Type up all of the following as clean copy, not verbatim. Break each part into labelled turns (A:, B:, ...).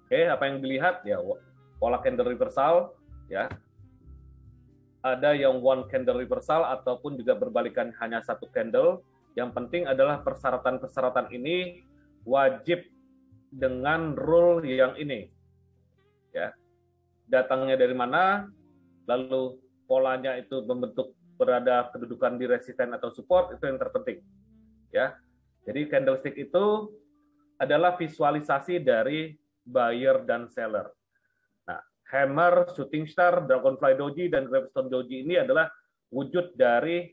A: Oke, apa yang dilihat ya pola candle reversal ya. Ada yang one candle reversal ataupun juga berbalikan hanya satu candle. Yang penting adalah persyaratan-persyaratan ini wajib dengan rule yang ini. Ya. Datangnya dari mana, lalu polanya itu membentuk berada kedudukan di resisten atau support, itu yang terpenting. Ya. Jadi candlestick itu adalah visualisasi dari buyer dan seller. Nah, hammer, shooting star, dragonfly doji, dan gravestone doji ini adalah wujud dari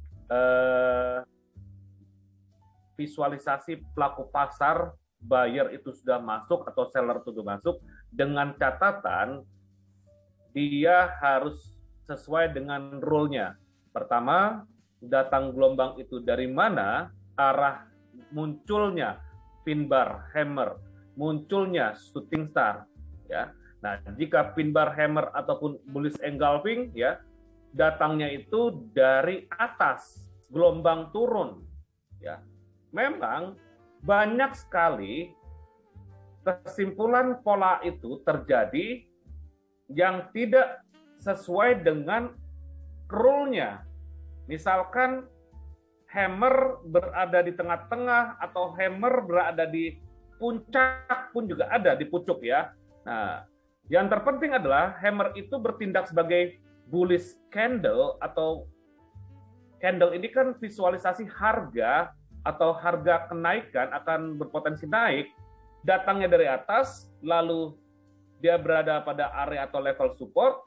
A: visualisasi pelaku pasar, buyer itu sudah masuk atau seller itu sudah masuk, dengan catatan dia harus sesuai dengan rule-nya. Pertama, datang gelombang itu dari mana, arah munculnya pin bar, hammer, munculnya shooting star, ya. Nah, jika pin bar, hammer ataupun bullish engulfing, ya, datangnya itu dari atas, gelombang turun, ya. Memang banyak sekali kesimpulan pola itu terjadi yang tidak sesuai dengan rule-nya. Misalkan hammer berada di tengah-tengah atau hammer berada di puncak pun juga ada di pucuk ya. Nah, yang terpenting adalah hammer itu bertindak sebagai bullish candle atau candle ini kan visualisasi harga atau harga kenaikan akan berpotensi naik, datangnya dari atas, lalu dia berada pada area atau level support,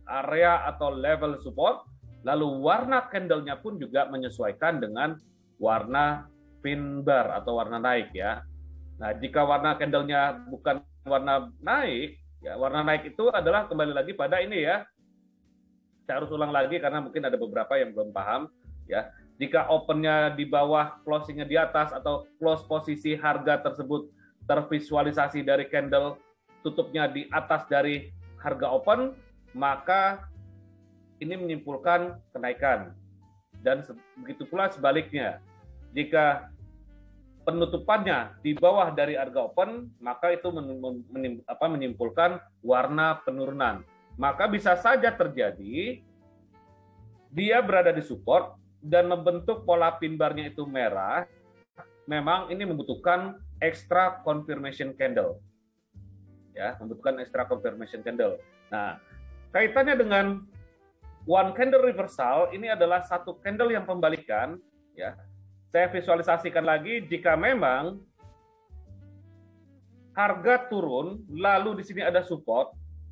A: lalu warna candlenya pun juga menyesuaikan dengan warna pin bar atau warna naik ya. Nah, jika warna candlenya bukan warna naik, ya warna naik itu adalah kembali lagi pada ini ya. Saya harus ulang lagi karena mungkin ada beberapa yang belum paham ya. Jika opennya di bawah, closingnya di atas, atau close posisi harga tersebut tervisualisasi dari candle tutupnya di atas dari harga open, maka ini menyimpulkan kenaikan. Dan begitu pula sebaliknya. Jika penutupannya di bawah dari harga open, maka itu menyimpulkan warna penurunan. Maka bisa saja terjadi dia berada di support dan membentuk pola pin bar-nya itu merah. Memang ini membutuhkan extra confirmation candle. Ya, membutuhkan extra confirmation candle. Nah, kaitannya dengan one candle reversal ini adalah satu candle yang pembalikan ya. Saya visualisasikan lagi jika memang harga turun lalu di sini ada support,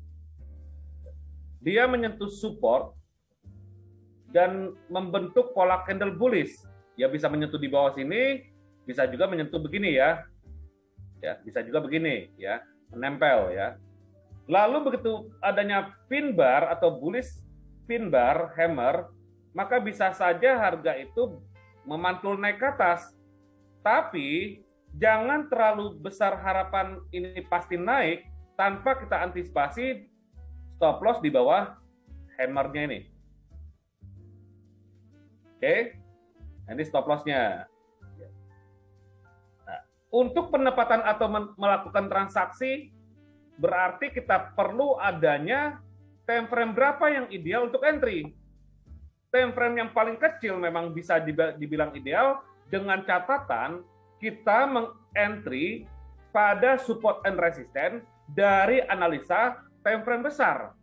A: dia menyentuh support dan membentuk pola candle bullish. Ya bisa menyentuh di bawah sini, bisa juga menyentuh begini ya. Ya, bisa juga begini ya, menempel ya. Lalu begitu adanya pin bar atau bullish pin bar hammer, maka bisa saja harga itu memantul naik ke atas. Tapi jangan terlalu besar harapan ini pasti naik tanpa kita antisipasi stop loss di bawah hammernya ini. Oke, ini stop loss-nya. Nah, untuk penempatan atau melakukan transaksi, berarti kita perlu adanya time frame berapa yang ideal untuk entry. Time frame yang paling kecil memang bisa dibilang ideal, dengan catatan kita meng-entry pada support and resistance dari analisa time frame besar.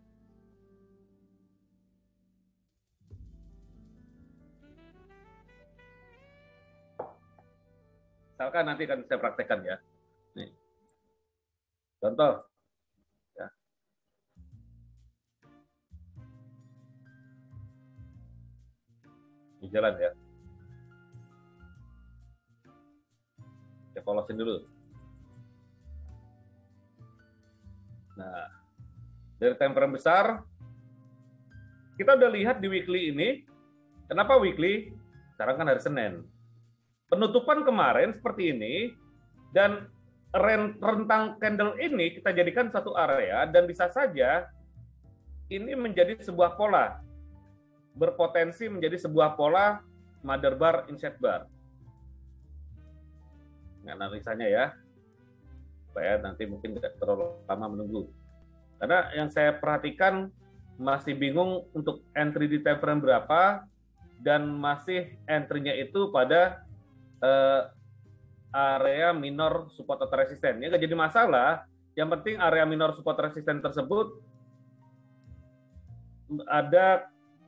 A: Misalkan nanti akan saya praktekkan ya. Nih. Contoh. Ya. Ini jalan ya. Saya polosin dulu. Nah, dari time frame besar, kita udah lihat di weekly ini. Kenapa weekly? Sekarang kan hari Senin. Penutupan kemarin seperti ini, dan rentang candle ini kita jadikan satu area, dan bisa saja ini menjadi sebuah pola, berpotensi menjadi sebuah pola mother bar, inset bar. Nah, analisanya ya. supaya nanti mungkin tidak terlalu lama menunggu. Karena yang saya perhatikan masih bingung untuk entry di time frame berapa, dan masih entry-nya itu pada area minor support atau resisten. Ya nggak jadi masalah. Yang penting area minor support resisten tersebut ada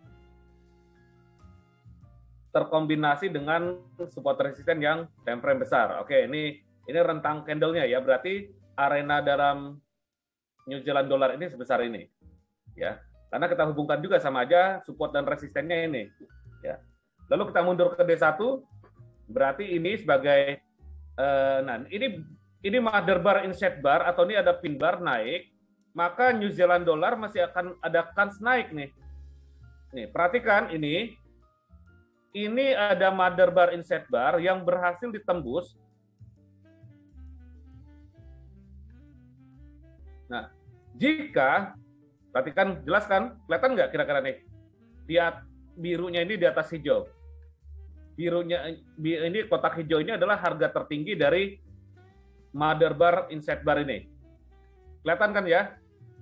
A: terkombinasi dengan support resisten yang time frame besar. Oke, ini rentang candle-nya ya. Berarti arena dalam New Zealand dollar ini sebesar ini. Ya. Karena kita hubungkan juga sama aja support dan resistennya ini. Ya. Lalu kita mundur ke D1, berarti ini sebagai nah ini mother bar inset bar atau ini ada pin bar naik, maka New Zealand dollar masih akan ada kans naik nih. Nih, perhatikan ini ada mother bar inset bar yang berhasil ditembus. Nah, jika perhatikan, jelas kan? Kelihatan nggak kira-kira nih? Lihat birunya ini di atas hijau. Birunya ini kotak hijau ini adalah harga tertinggi dari mother bar inset bar ini. Kelihatan kan ya?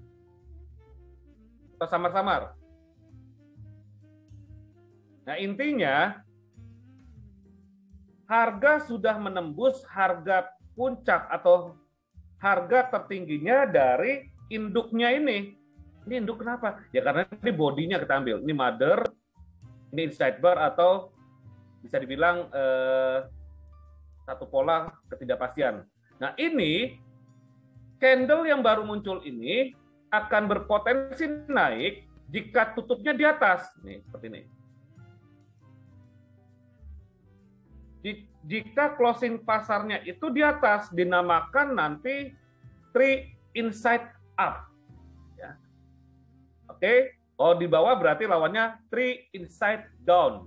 A: Atau samar-samar? Nah, intinya harga sudah menembus harga puncak atau harga tertingginya dari induknya ini. Ini induk kenapa? Ya karena ini bodinya kita ambil. Ini mother, ini inside bar atau bisa dibilang satu pola ketidakpastian. Nah, ini candle yang baru muncul ini akan berpotensi naik jika tutupnya di atas. Nih, seperti ini. Jika closing pasarnya itu di atas, dinamakan nanti three inside up. Ya. Oke, oh di bawah berarti lawannya three inside down.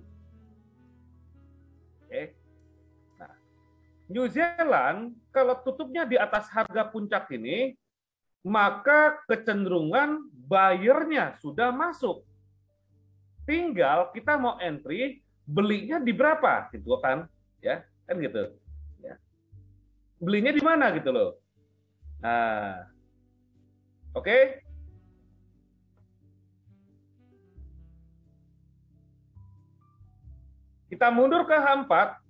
A: Oke. Nah, New Zealand kalau tutupnya di atas harga puncak ini, maka kecenderungan buyer-nya sudah masuk. Tinggal kita mau entry, belinya di berapa, gitu kan? Ya, kan gitu. Ya. Belinya di mana gitu loh. Nah, oke. Kita mundur ke H4.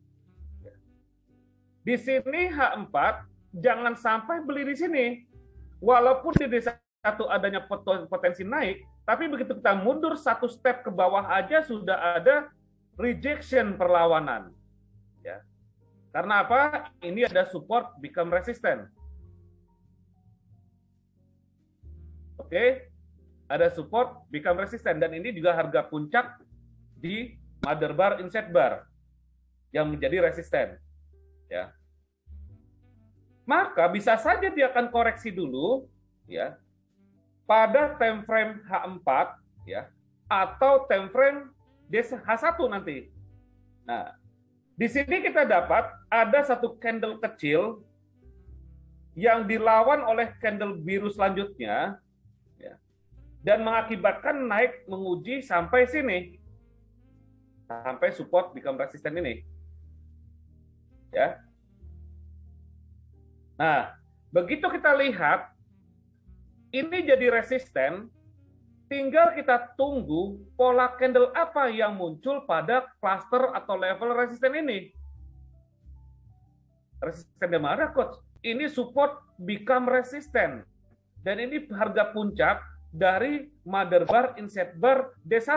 A: Di sini H4 jangan sampai beli di sini. Walaupun di D1 adanya potensi naik, tapi begitu kita mundur satu step ke bawah aja sudah ada rejection perlawanan. Ya. Karena apa? Ini ada support become resistant. Oke, ada support become resistant dan ini juga harga puncak di mother bar inset bar yang menjadi resisten. Ya. Maka bisa saja dia akan koreksi dulu ya pada time frame H4 ya atau time frame H1 nanti. Nah, di sini kita dapat ada satu candle kecil yang dilawan oleh candle biru selanjutnya ya, dan mengakibatkan naik menguji sampai sini. Sampai support become resistant ini. Ya. Nah, begitu kita lihat ini jadi resisten, tinggal kita tunggu pola candle apa yang muncul pada cluster atau level resisten ini. Resisten di mana, Coach? Ini support become resistant. Dan ini harga puncak dari mother bar, inset bar, D1.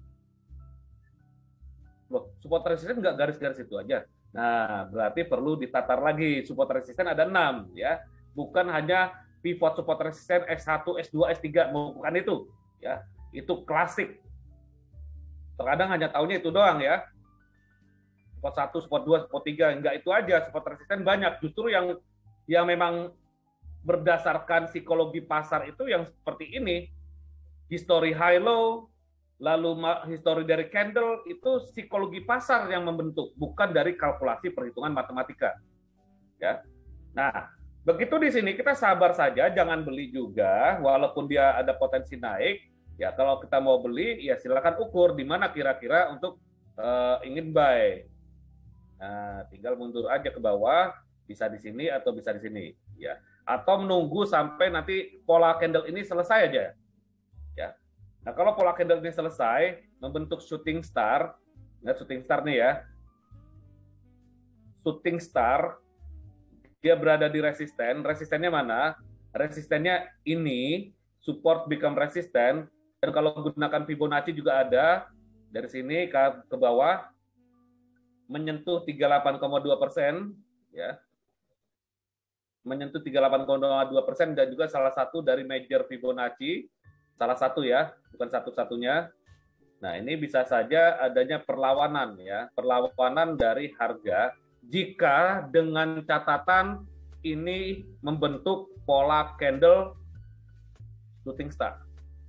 A: Loh, support resisten nggak garis-garis itu aja. Nah, berarti perlu ditatar lagi. Support resisten ada 6, ya. Bukan hanya pivot support resisten S1, S2, S3, bukan itu. Ya, itu klasik. Terkadang hanya tahunya itu doang ya. Support 1, support 2, support 3, enggak itu aja. Support resisten banyak. Justru yang memang berdasarkan psikologi pasar itu yang seperti ini. History high low, lalu history dari candle, itu psikologi pasar yang membentuk, bukan dari kalkulasi perhitungan matematika. Ya. Nah, begitu di sini kita sabar saja, jangan beli juga, walaupun dia ada potensi naik. Ya, kalau kita mau beli, ya silakan ukur di mana kira-kira untuk ingin buy. Nah, tinggal mundur aja ke bawah, bisa di sini atau bisa di sini. Ya. atau menunggu sampai nanti pola candle ini selesai aja. Ya. Nah, kalau pola candle ini selesai, membentuk shooting star, nah shooting star nih ya, shooting star, dia berada di resisten, resistennya mana? Resistennya ini, support become resistant, dan kalau menggunakan Fibonacci juga ada, dari sini ke bawah, menyentuh 38,2%, ya, menyentuh 38,2% dan juga salah satu dari major Fibonacci, salah satu ya, bukan satu-satunya. Nah, ini bisa saja adanya perlawanan ya, perlawanan dari harga jika dengan catatan ini membentuk pola candle shooting star.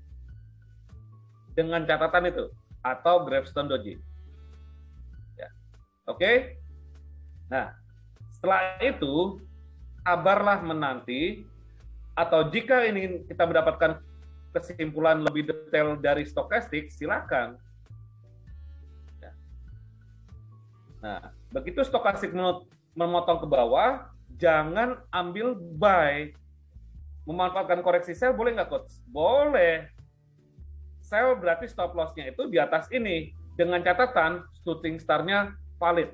A: Dengan catatan itu atau gravestone doji. Ya. Oke? Nah, setelah itu sabarlah menanti, atau jika ini kita mendapatkan kesimpulan lebih detail dari stokastik, silakan. Ya. Nah, begitu stokastik memotong ke bawah, jangan ambil buy. Memanfaatkan koreksi sell boleh nggak, Coach? Boleh. Sell berarti stop loss-nya itu di atas ini, dengan catatan shooting star-nya valid.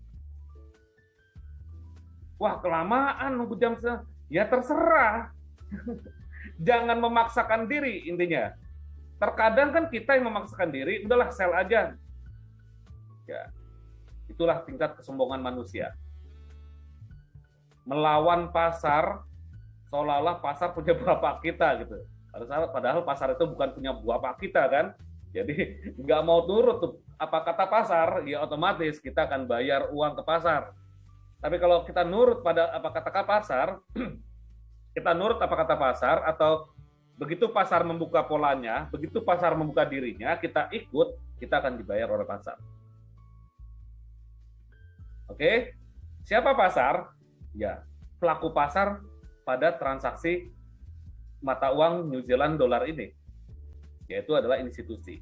A: Wah, kelamaan nunggu jam ya terserah. Jangan memaksakan diri intinya. Terkadang kan kita yang memaksakan diri, udahlah sell aja. Ya, itulah tingkat kesombongan manusia. Melawan pasar, seolah-olah pasar punya bapak kita gitu. Padahal pasar itu bukan punya bapak kita kan. Jadi nggak mau turut tuh apa kata pasar, ya otomatis kita akan bayar uang ke pasar. Tapi kalau kita nurut pada apa kata pasar, kita nurut apa kata pasar, atau begitu pasar membuka polanya, begitu pasar membuka dirinya, kita ikut, kita akan dibayar oleh pasar. Oke? Siapa pasar? Ya, pelaku pasar pada transaksi mata uang New Zealand dolar ini, yaitu adalah institusi.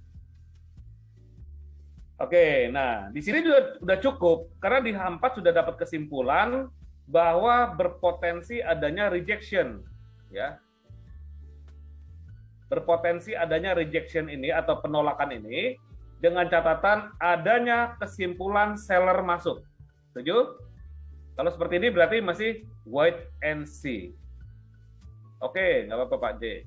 A: Oke, nah di sini sudah cukup karena di H4 sudah dapat kesimpulan bahwa berpotensi adanya rejection, ya. Berpotensi adanya rejection ini atau penolakan ini dengan catatan adanya kesimpulan seller masuk. Setuju? Kalau seperti ini berarti masih wait and see. Oke, nggak apa-apa Pak J.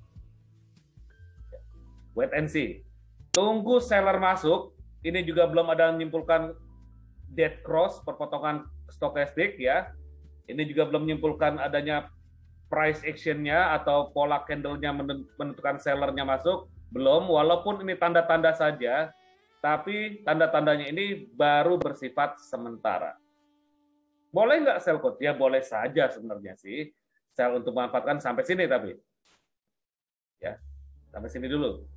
A: Wait and see. Tunggu seller masuk. Ini juga belum ada menyimpulkan dead cross, perpotongan stokastik ya. Ini juga belum menyimpulkan adanya price action-nya atau pola candle-nya menentukan sellernya masuk. Belum, walaupun ini tanda-tanda saja, tapi tanda-tandanya ini baru bersifat sementara. Boleh nggak sell code? Ya boleh saja sebenarnya sih. Sell untuk memanfaatkan sampai sini tapi. Ya, sampai sini dulu.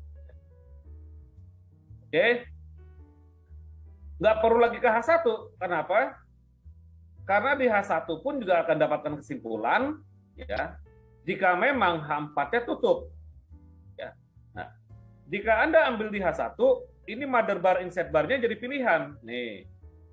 A: Oke. Nggak perlu lagi ke H1. Kenapa? Karena di H1 pun juga akan dapatkan kesimpulan, ya, jika memang H4-nya tutup. Ya. Nah, jika Anda ambil di H1, ini mother bar inset bar-nya jadi pilihan. Nih.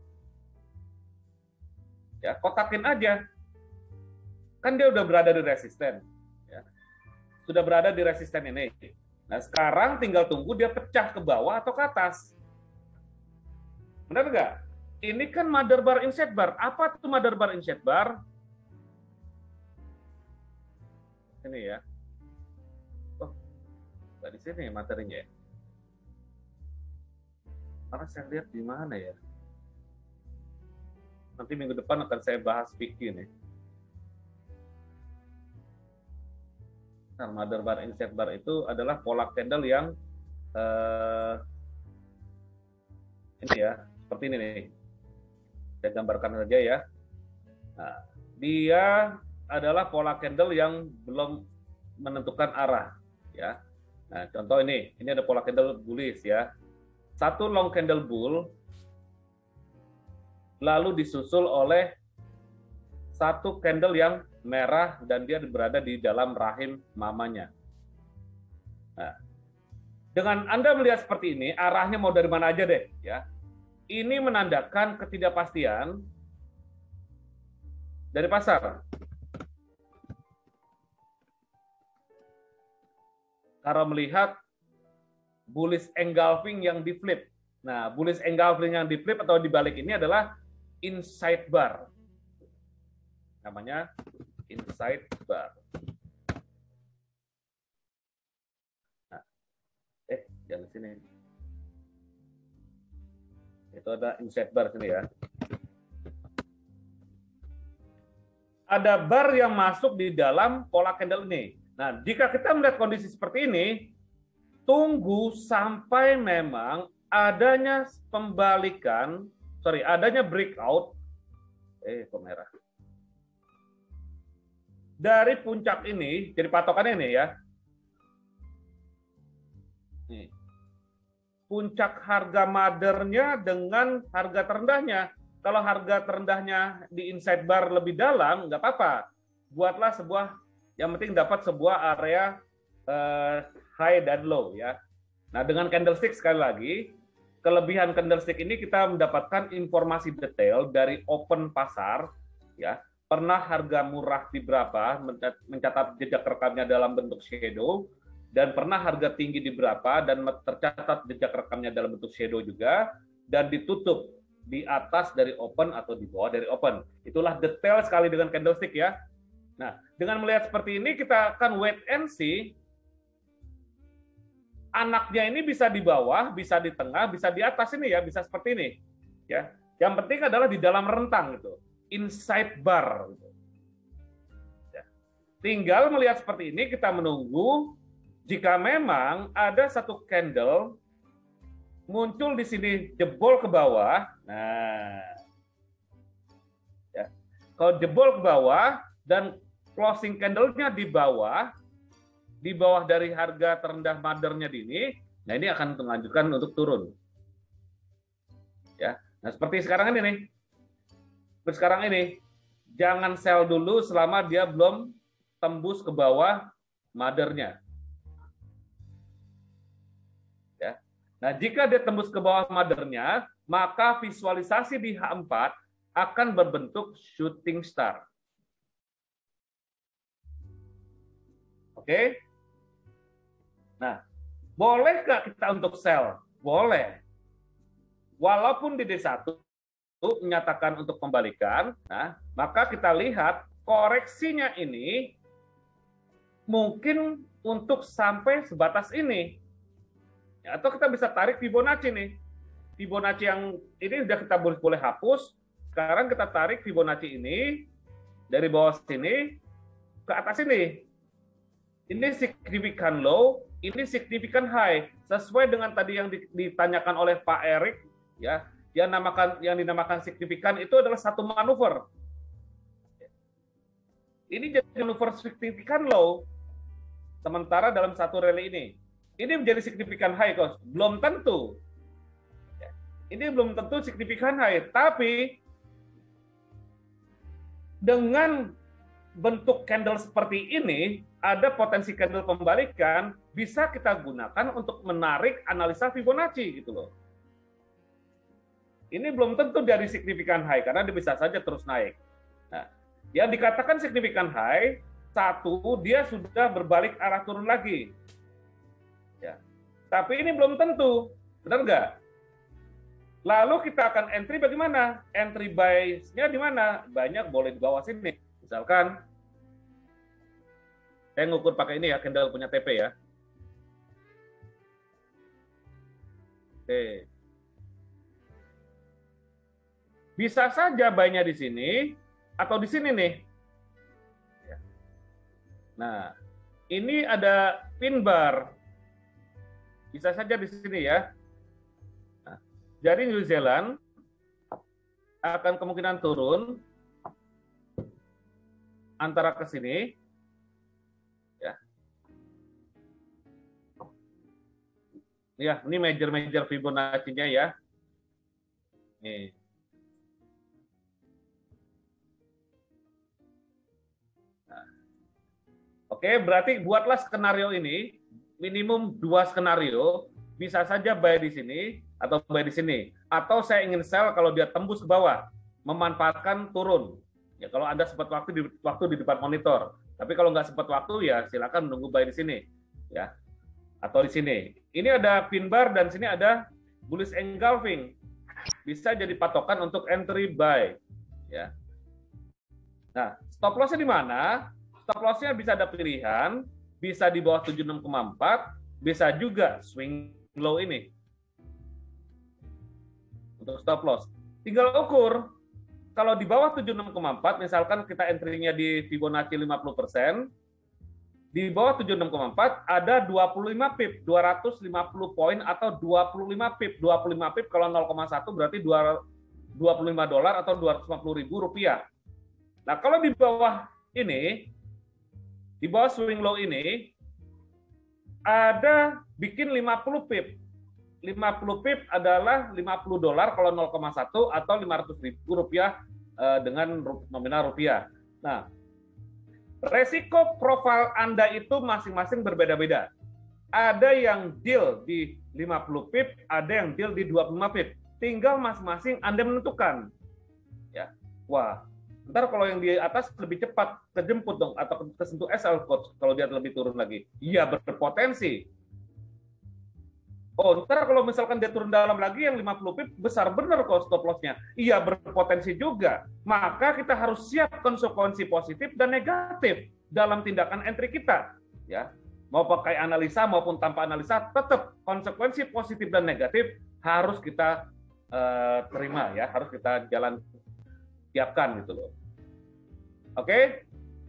A: Ya, kotakin aja. Kan dia udah berada di resisten. Ya. Sudah berada di resisten ini. Nah, sekarang tinggal tunggu dia pecah ke bawah atau ke atas. Benar nggak? Ini kan mother bar inset bar. Apa tuh mother bar inset bar? Ini ya. Oh, nggak di sini materinya ya. Karena saya lihat di mana ya. Nanti minggu depan akan saya bahas fikih nih. Nah, mother bar inset bar itu adalah pola candle yang ini ya, seperti ini nih. Saya gambarkan saja ya. Nah, dia adalah pola candle yang belum menentukan arah ya. Nah, contoh ini ada pola candle bullish ya. Satu long candle bull lalu disusul oleh satu candle yang merah dan dia berada di dalam rahim mamanya. Nah, dengan Anda melihat seperti ini, arahnya mau dari mana aja deh ya. Ini menandakan ketidakpastian dari pasar. Kalau melihat bullish engulfing yang di flip. Nah, bullish engulfing yang di flip atau dibalik ini adalah inside bar. Namanya inside bar. Nah, jangan sini. Itu ada inside bar sini ya. Ada bar yang masuk di dalam pola candle ini. Nah, jika kita melihat kondisi seperti ini, tunggu sampai memang adanya pembalikan, adanya breakout, kok merah. Dari puncak ini, jadi patokannya ini ya. Nih. Puncak harga mothernya dengan harga terendahnya. Kalau harga terendahnya di inside bar lebih dalam, nggak apa-apa. Buatlah sebuah, yang penting dapat sebuah area high dan low ya. Nah, dengan candlestick sekali lagi, kelebihan candlestick ini kita mendapatkan informasi detail dari open pasar ya. Pernah harga murah di berapa, mencatat jejak rekamnya dalam bentuk shadow, dan pernah harga tinggi di berapa dan tercatat jejak rekamnya dalam bentuk shadow juga, dan ditutup di atas dari open atau di bawah dari open. Itulah detail sekali dengan candlestick ya. Nah, dengan melihat seperti ini kita akan wait and see. Anaknya ini bisa di bawah, bisa di tengah, bisa di atas ini ya, bisa seperti ini. Ya. Yang penting adalah di dalam rentang gitu. Inside bar gitu. Ya. Tinggal melihat seperti ini kita menunggu jika memang ada satu candle muncul di sini jebol ke bawah. Nah, ya. Kalau jebol ke bawah dan closing candle-nya di bawah dari harga terendah mother-nya di ini, nah ini akan melanjutkan untuk turun. Ya, nah seperti sekarang ini nih. Seperti sekarang ini, jangan sell dulu selama dia belum tembus ke bawah mother-nya. Nah, jika dia tembus ke bawah mother-nya, maka visualisasi di H4 akan berbentuk shooting star. Oke? Nah, boleh nggak kita untuk sell? Boleh. Walaupun di D1 menyatakan untuk pembalikan, nah, maka kita lihat koreksinya ini mungkin untuk sampai sebatas ini. Atau kita bisa tarik Fibonacci nih. Fibonacci yang ini sudah kita boleh hapus. Sekarang kita tarik Fibonacci ini dari bawah sini ke atas ini. Ini signifikan low, ini signifikan high. Sesuai dengan tadi yang ditanyakan oleh Pak Erik, ya, yang dinamakan signifikan itu adalah satu manuver. Ini jadi manuver signifikan low. Sementara dalam satu rally ini. Ini menjadi signifikan high, Coach. Belum tentu. Ini belum tentu signifikan high. Tapi dengan bentuk candle seperti ini, ada potensi candle pembalikan, bisa kita gunakan untuk menarik analisa Fibonacci gitu loh. Ini belum tentu dari signifikan high, karena dia bisa saja terus naik. Nah, yang dikatakan signifikan high, satu, dia sudah berbalik arah turun lagi. Ya. Tapi ini belum tentu, benar nggak? Lalu kita akan entry bagaimana? Entry buy-nya di mana? Banyak boleh di bawah sini. Misalkan, saya ngukur pakai ini ya, candle punya TP ya. Oke. Bisa saja buy-nya di sini, atau di sini nih. Nah, ini ada pin bar. Bisa saja di sini ya. Nah, jadi New Zealand akan kemungkinan turun antara ke sini. Ya. Ya, ini major Fibonacci-nya ya. Nih. Nah. Oke, berarti buatlah skenario ini. Minimum 2 skenario, bisa saja buy di sini atau buy di sini. Atau saya ingin sell kalau dia tembus ke bawah, memanfaatkan turun. Ya, kalau Anda sempat waktu di depan monitor. Tapi kalau nggak sempat waktu ya silakan menunggu buy di sini. Ya. Atau di sini. Ini ada pin bar dan sini ada bullish engulfing. Bisa jadi patokan untuk entry buy. Ya. Nah, stop loss-nya di mana? Stop loss-nya bisa ada pilihan, bisa di bawah 76,4, bisa juga swing low ini. Untuk stop loss. Tinggal ukur. Kalau di bawah 76,4, misalkan kita entry-nya di Fibonacci 50%, di bawah 76,4 ada 25 pip, 250 poin atau 25 pip. 25 pip kalau 0,1 berarti $25 atau 250.000 rupiah. Nah, kalau di bawah ini, di bawah swing low ini, ada bikin 50 pip. 50 pip adalah $50 kalau 0,1 atau 500.000 rupiah dengan nominal rupiah. Nah, resiko profil Anda itu masing-masing berbeda-beda. Ada yang deal di 50 pip, ada yang deal di 25 pip. Tinggal masing-masing Anda menentukan. Ya. Wah, ntar kalau yang di atas lebih cepat kejemput dong atau kesentuh SL coach kalau dia lebih turun lagi. Iya, berpotensi. Oh, ntar kalau misalkan dia turun dalam lagi yang 50 pip besar benar kok stop loss-nya. Iya, berpotensi juga. Maka kita harus siap konsekuensi positif dan negatif dalam tindakan entry kita. Ya, mau pakai analisa maupun tanpa analisa, tetap konsekuensi positif dan negatif harus kita terima ya, harus kita jalan siapkan gitu loh. Oke?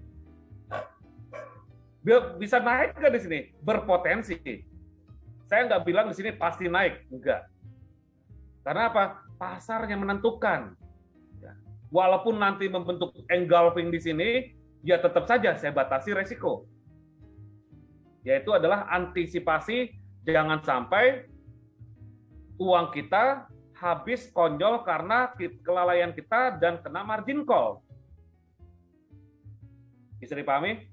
A: Bisa naik nggak di sini? Berpotensi. Saya nggak bilang di sini pasti naik, enggak. Karena apa? Pasar yang menentukan. Walaupun nanti membentuk engulfing di sini, ya tetap saja saya batasi resiko. Yaitu adalah antisipasi jangan sampai uang kita habis konyol karena kelalaian kita dan kena margin call. Bisa dipahami?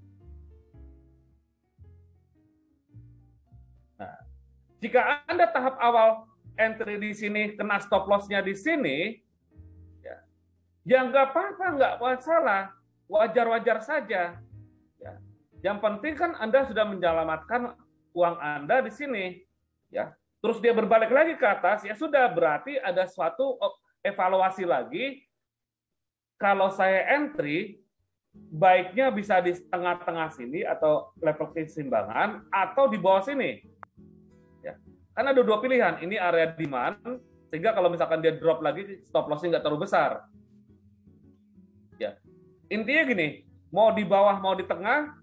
A: Jika Anda tahap awal entry di sini kena stop loss-nya di sini, ya nggak apa-apa, nggak masalah, wajar-wajar saja. Ya. Yang penting kan Anda sudah menyelamatkan uang Anda di sini, ya. Terus dia berbalik lagi ke atas, ya sudah berarti ada suatu evaluasi lagi. Kalau saya entry, baiknya bisa di tengah-tengah sini atau level keseimbangan atau di bawah sini. Kan ada dua pilihan, ini area demand, sehingga kalau misalkan dia drop lagi, stop loss-nya nggak terlalu besar. Ya. Intinya gini, mau di bawah, mau di tengah,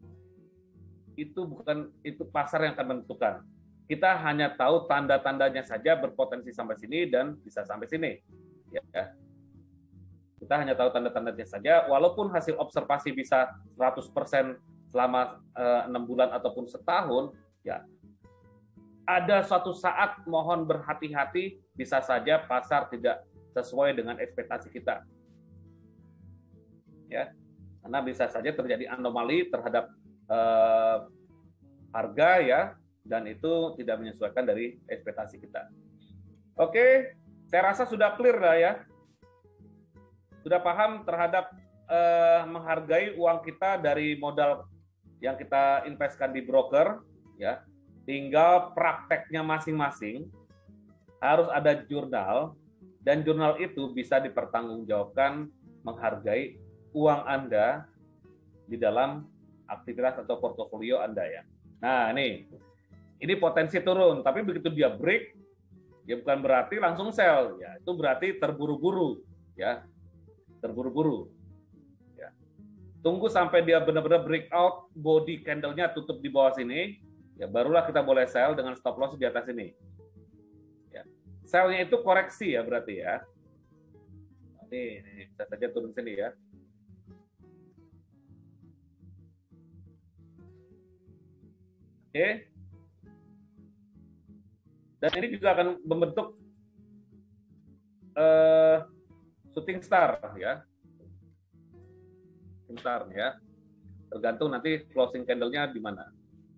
A: itu pasar yang akan menentukan. Kita hanya tahu tanda-tandanya saja berpotensi sampai sini dan bisa sampai sini. Ya. Kita hanya tahu tanda-tandanya saja, walaupun hasil observasi bisa 100% selama 6 bulan ataupun setahun, ya. Ada suatu saat mohon berhati-hati, bisa saja pasar tidak sesuai dengan ekspektasi kita. Ya, karena bisa saja terjadi anomali terhadap harga ya, dan itu tidak menyesuaikan dari ekspektasi kita. Oke, saya rasa sudah clear lah ya. Sudah paham terhadap menghargai uang kita dari modal yang kita investkan di broker, ya. Tinggal prakteknya masing-masing, harus ada jurnal, dan jurnal itu bisa dipertanggungjawabkan menghargai uang Anda di dalam aktivitas atau portofolio Anda ya. Nah ini potensi turun, tapi begitu dia break, ya bukan berarti langsung sell, ya itu berarti terburu-buru, ya terburu-buru. Ya. Tunggu sampai dia benar-benar breakout, body candle-nya tutup di bawah sini. Ya, barulah kita boleh sell dengan stop loss di atas ini. Ya. Sell-nya itu koreksi ya berarti ya. Ini bisa saja turun sini ya. Oke. Dan ini juga akan membentuk shooting star ya. Shooting star ya. Tergantung nanti closing candle-nya di mana.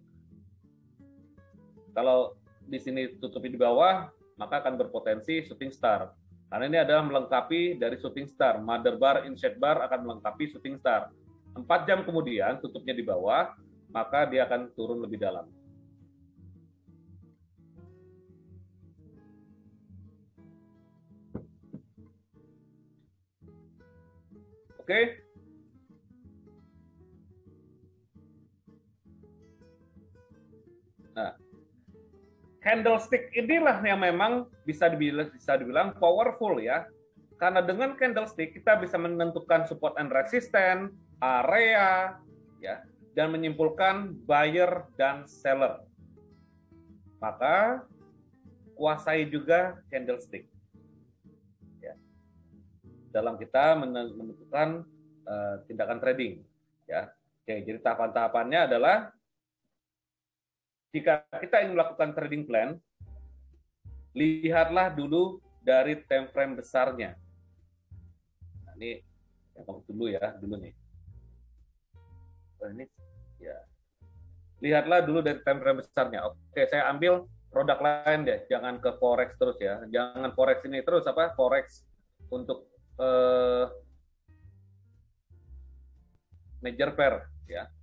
A: Kalau di sini tutupi di bawah, maka akan berpotensi shooting star. Karena ini adalah melengkapi dari shooting star. Mother bar, inset bar akan melengkapi shooting star. 4 jam kemudian tutupnya di bawah, maka dia akan turun lebih dalam. Oke. Nah, candlestick inilah yang memang bisa dibilang powerful ya. Karena dengan candlestick kita bisa menentukan support and resistance, area, ya, dan menyimpulkan buyer dan seller. Maka kuasai juga candlestick. Ya. Dalam kita menentukan tindakan trading. Ya. Oke, jadi tahapan-tahapannya adalah jika kita ingin melakukan trading plan, lihatlah dulu dari time frame besarnya. Nah, ini yang dulu ya, dulu nih. Ini ya. Lihatlah dulu dari time frame besarnya. Oke, saya ambil produk lain deh, jangan ke forex terus ya. Jangan forex ini terus apa? Forex untuk major pair ya.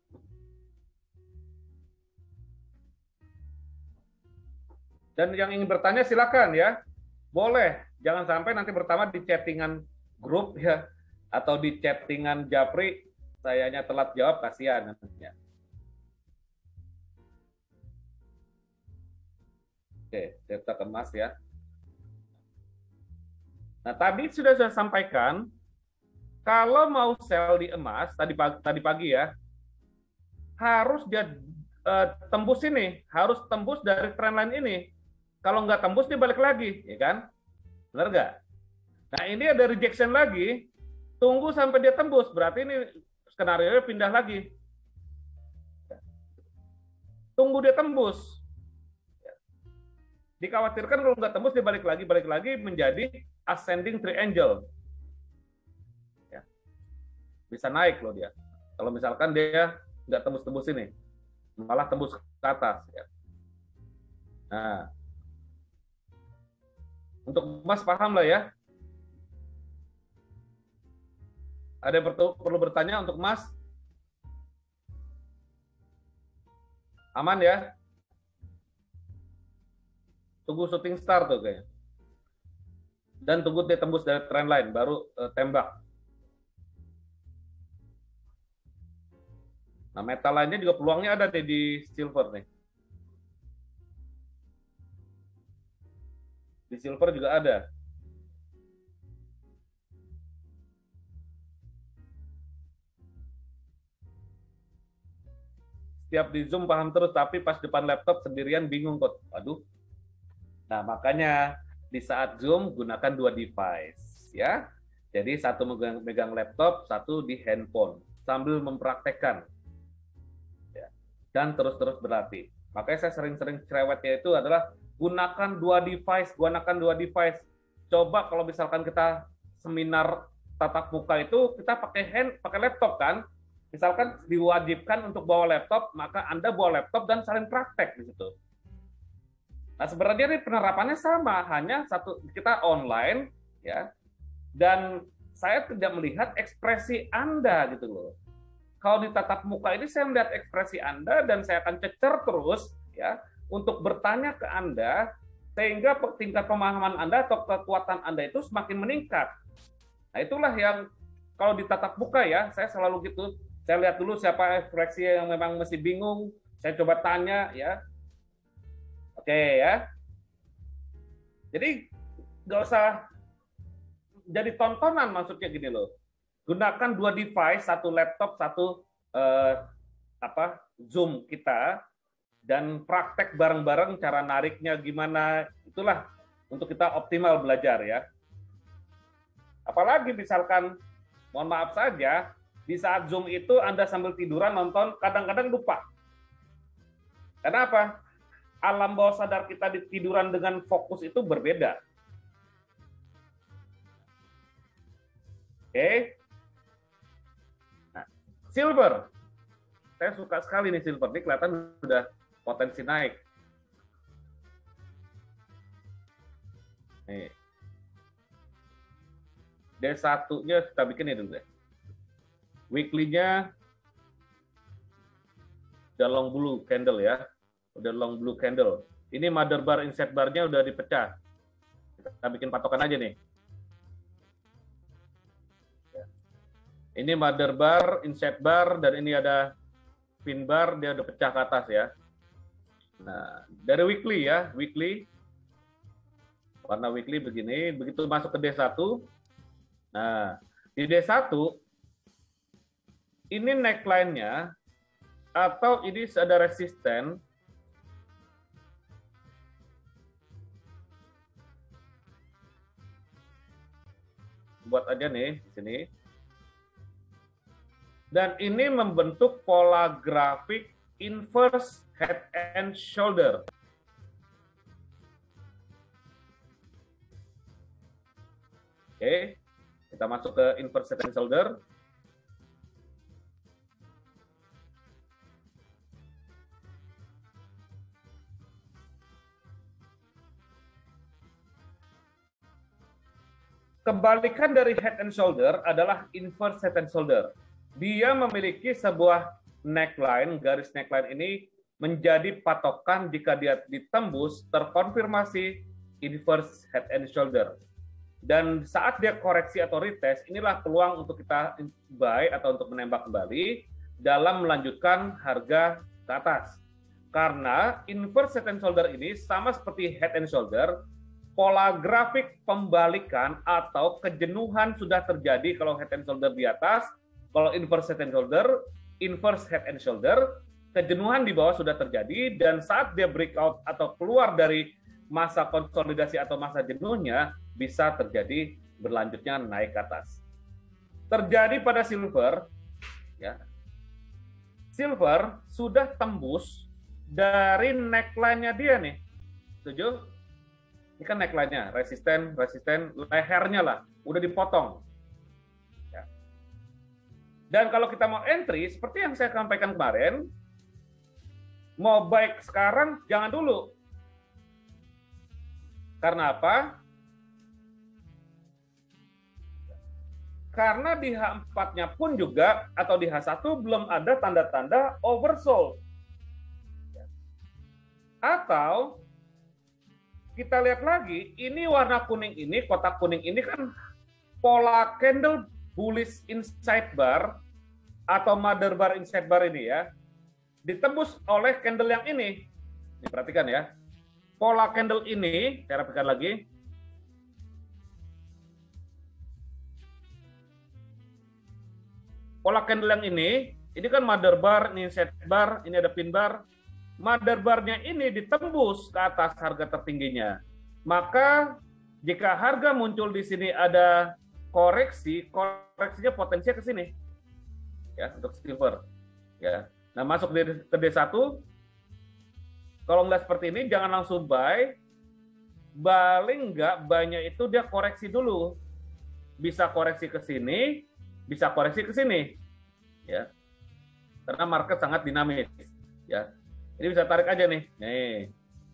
A: Dan yang ingin bertanya silakan ya. Boleh, jangan sampai nanti pertama di chattingan grup ya atau di chattingan Japri sayanya telat jawab, kasihan nantinya. Oke, kita ke Mas ya. Nah, tadi sudah saya sampaikan kalau mau sell di emas tadi pagi ya, harus dia tembus ini, harus tembus dari trendline ini. Kalau nggak tembus dia balik lagi, ya kan? Benar nggak? Nah, ini ada rejection lagi, tunggu sampai dia tembus, berarti ini skenario pindah lagi. Tunggu dia tembus. Dikhawatirkan kalau nggak tembus dia balik lagi menjadi ascending triangle. Ya. Bisa naik loh dia. Kalau misalkan dia nggak tembus-tembus ini, malah tembus ke atas. Ya. Nah, untuk Mas paham lah ya. Ada yang perlu bertanya untuk Mas? Aman ya? Tunggu shooting star tuh kayaknya. Dan tunggu dia tembus dari trend line, baru tembak. Nah, metal lainnya juga peluangnya ada nih di silver nih. Di silver juga ada. Setiap di Zoom paham terus, tapi pas depan laptop sendirian bingung kok. Aduh. Nah, makanya di saat Zoom gunakan dua device ya. Jadi satu megang laptop, satu di handphone sambil mempraktekkan. Ya. Dan terus-terus berlatih. Makanya saya sering-sering cerewetnya itu adalah gunakan dua device. Coba kalau misalkan kita seminar tatap muka itu kita pakai laptop kan? Misalkan diwajibkan untuk bawa laptop, maka Anda bawa laptop dan saling praktek di situ. Nah, sebenarnya ini penerapannya sama, hanya satu kita online ya. Dan saya tidak melihat ekspresi Anda gitu loh. Kalau di tatap muka ini saya melihat ekspresi Anda dan saya akan cecer terus ya untuk bertanya ke Anda sehingga tingkat pemahaman Anda atau kekuatan Anda itu semakin meningkat. Nah, itulah yang kalau di tatap muka ya, saya selalu gitu. Saya lihat dulu siapa ekspresi yang memang masih bingung, saya coba tanya ya. Oke ya. Jadi nggak usah jadi tontonan, maksudnya gini loh. Gunakan dua device, satu laptop, satu Zoom kita, dan praktek bareng-bareng cara nariknya gimana. Itulah untuk kita optimal belajar ya. Apalagi misalkan, mohon maaf saja, di saat Zoom itu Anda sambil tiduran nonton, kadang-kadang lupa. Kenapa? Alam bawah sadar kita di tiduran dengan fokus itu berbeda. Oke. Nah, silver. Saya suka sekali nih silver. Ini kelihatan sudah potensi naik. Nih. D1-nya kita bikin ini dulu deh. Weekly-nya udah long blue candle ya. Udah long blue candle. Ini mother bar, inset bar-nya udah dipecah. Kita bikin patokan aja nih. Ini mother bar, inside bar, dan ini ada pin bar, dia udah pecah ke atas ya. Nah, dari weekly ya, weekly. Warna weekly begini, begitu masuk ke D1. Nah, di D1, ini neckline-nya, atau ini ada resisten, buat aja nih, di sini. Dan ini membentuk pola grafik inverse head and shoulder. Oke, kita masuk ke inverse head and shoulder. Kebalikan dari head and shoulder adalah inverse head and shoulder. Dia memiliki sebuah neckline, garis neckline ini menjadi patokan jika dia ditembus, terkonfirmasi inverse head and shoulder. Dan saat dia koreksi atau retest, inilah peluang untuk kita buy atau untuk menembak kembali dalam melanjutkan harga ke atas. Karena inverse head and shoulder ini sama seperti head and shoulder, pola grafik pembalikan atau kejenuhan sudah terjadi kalau head and shoulder di atas. Kalau inverse head and shoulder, kejenuhan di bawah sudah terjadi, dan saat dia breakout atau keluar dari masa konsolidasi atau masa jenuhnya, bisa terjadi berlanjutnya naik ke atas. Terjadi pada silver, ya. Silver sudah tembus dari neckline-nya dia nih. Setuju? Ini kan neckline-nya, resisten, lehernya lah, udah dipotong. Dan kalau kita mau entry, seperti yang saya sampaikan kemarin, mau baik sekarang, jangan dulu. Karena apa? Karena di H4-nya pun juga, atau di H1 belum ada tanda-tanda oversold. Atau, kita lihat lagi, ini warna kuning ini, kotak kuning ini kan pola candle bullish inside bar atau mother bar inside bar ini ya, ditembus oleh candle yang ini. Ini perhatikan ya. Pola candle ini, saya rapikan lagi. Pola candle yang ini kan mother bar, ini inside bar, ini ada pin bar. Mother bar-nya ini ditembus ke atas harga tertingginya. Maka jika harga muncul di sini ada koreksinya potensinya ke sini. Ya, untuk silver. Ya. Nah, masuk ke D1, kalau nggak seperti ini jangan langsung buy. Paling nggak buy-nya itu dia koreksi dulu. Bisa koreksi ke sini, bisa koreksi ke sini. Ya. Karena market sangat dinamis, ya. Ini bisa tarik aja nih. Nih.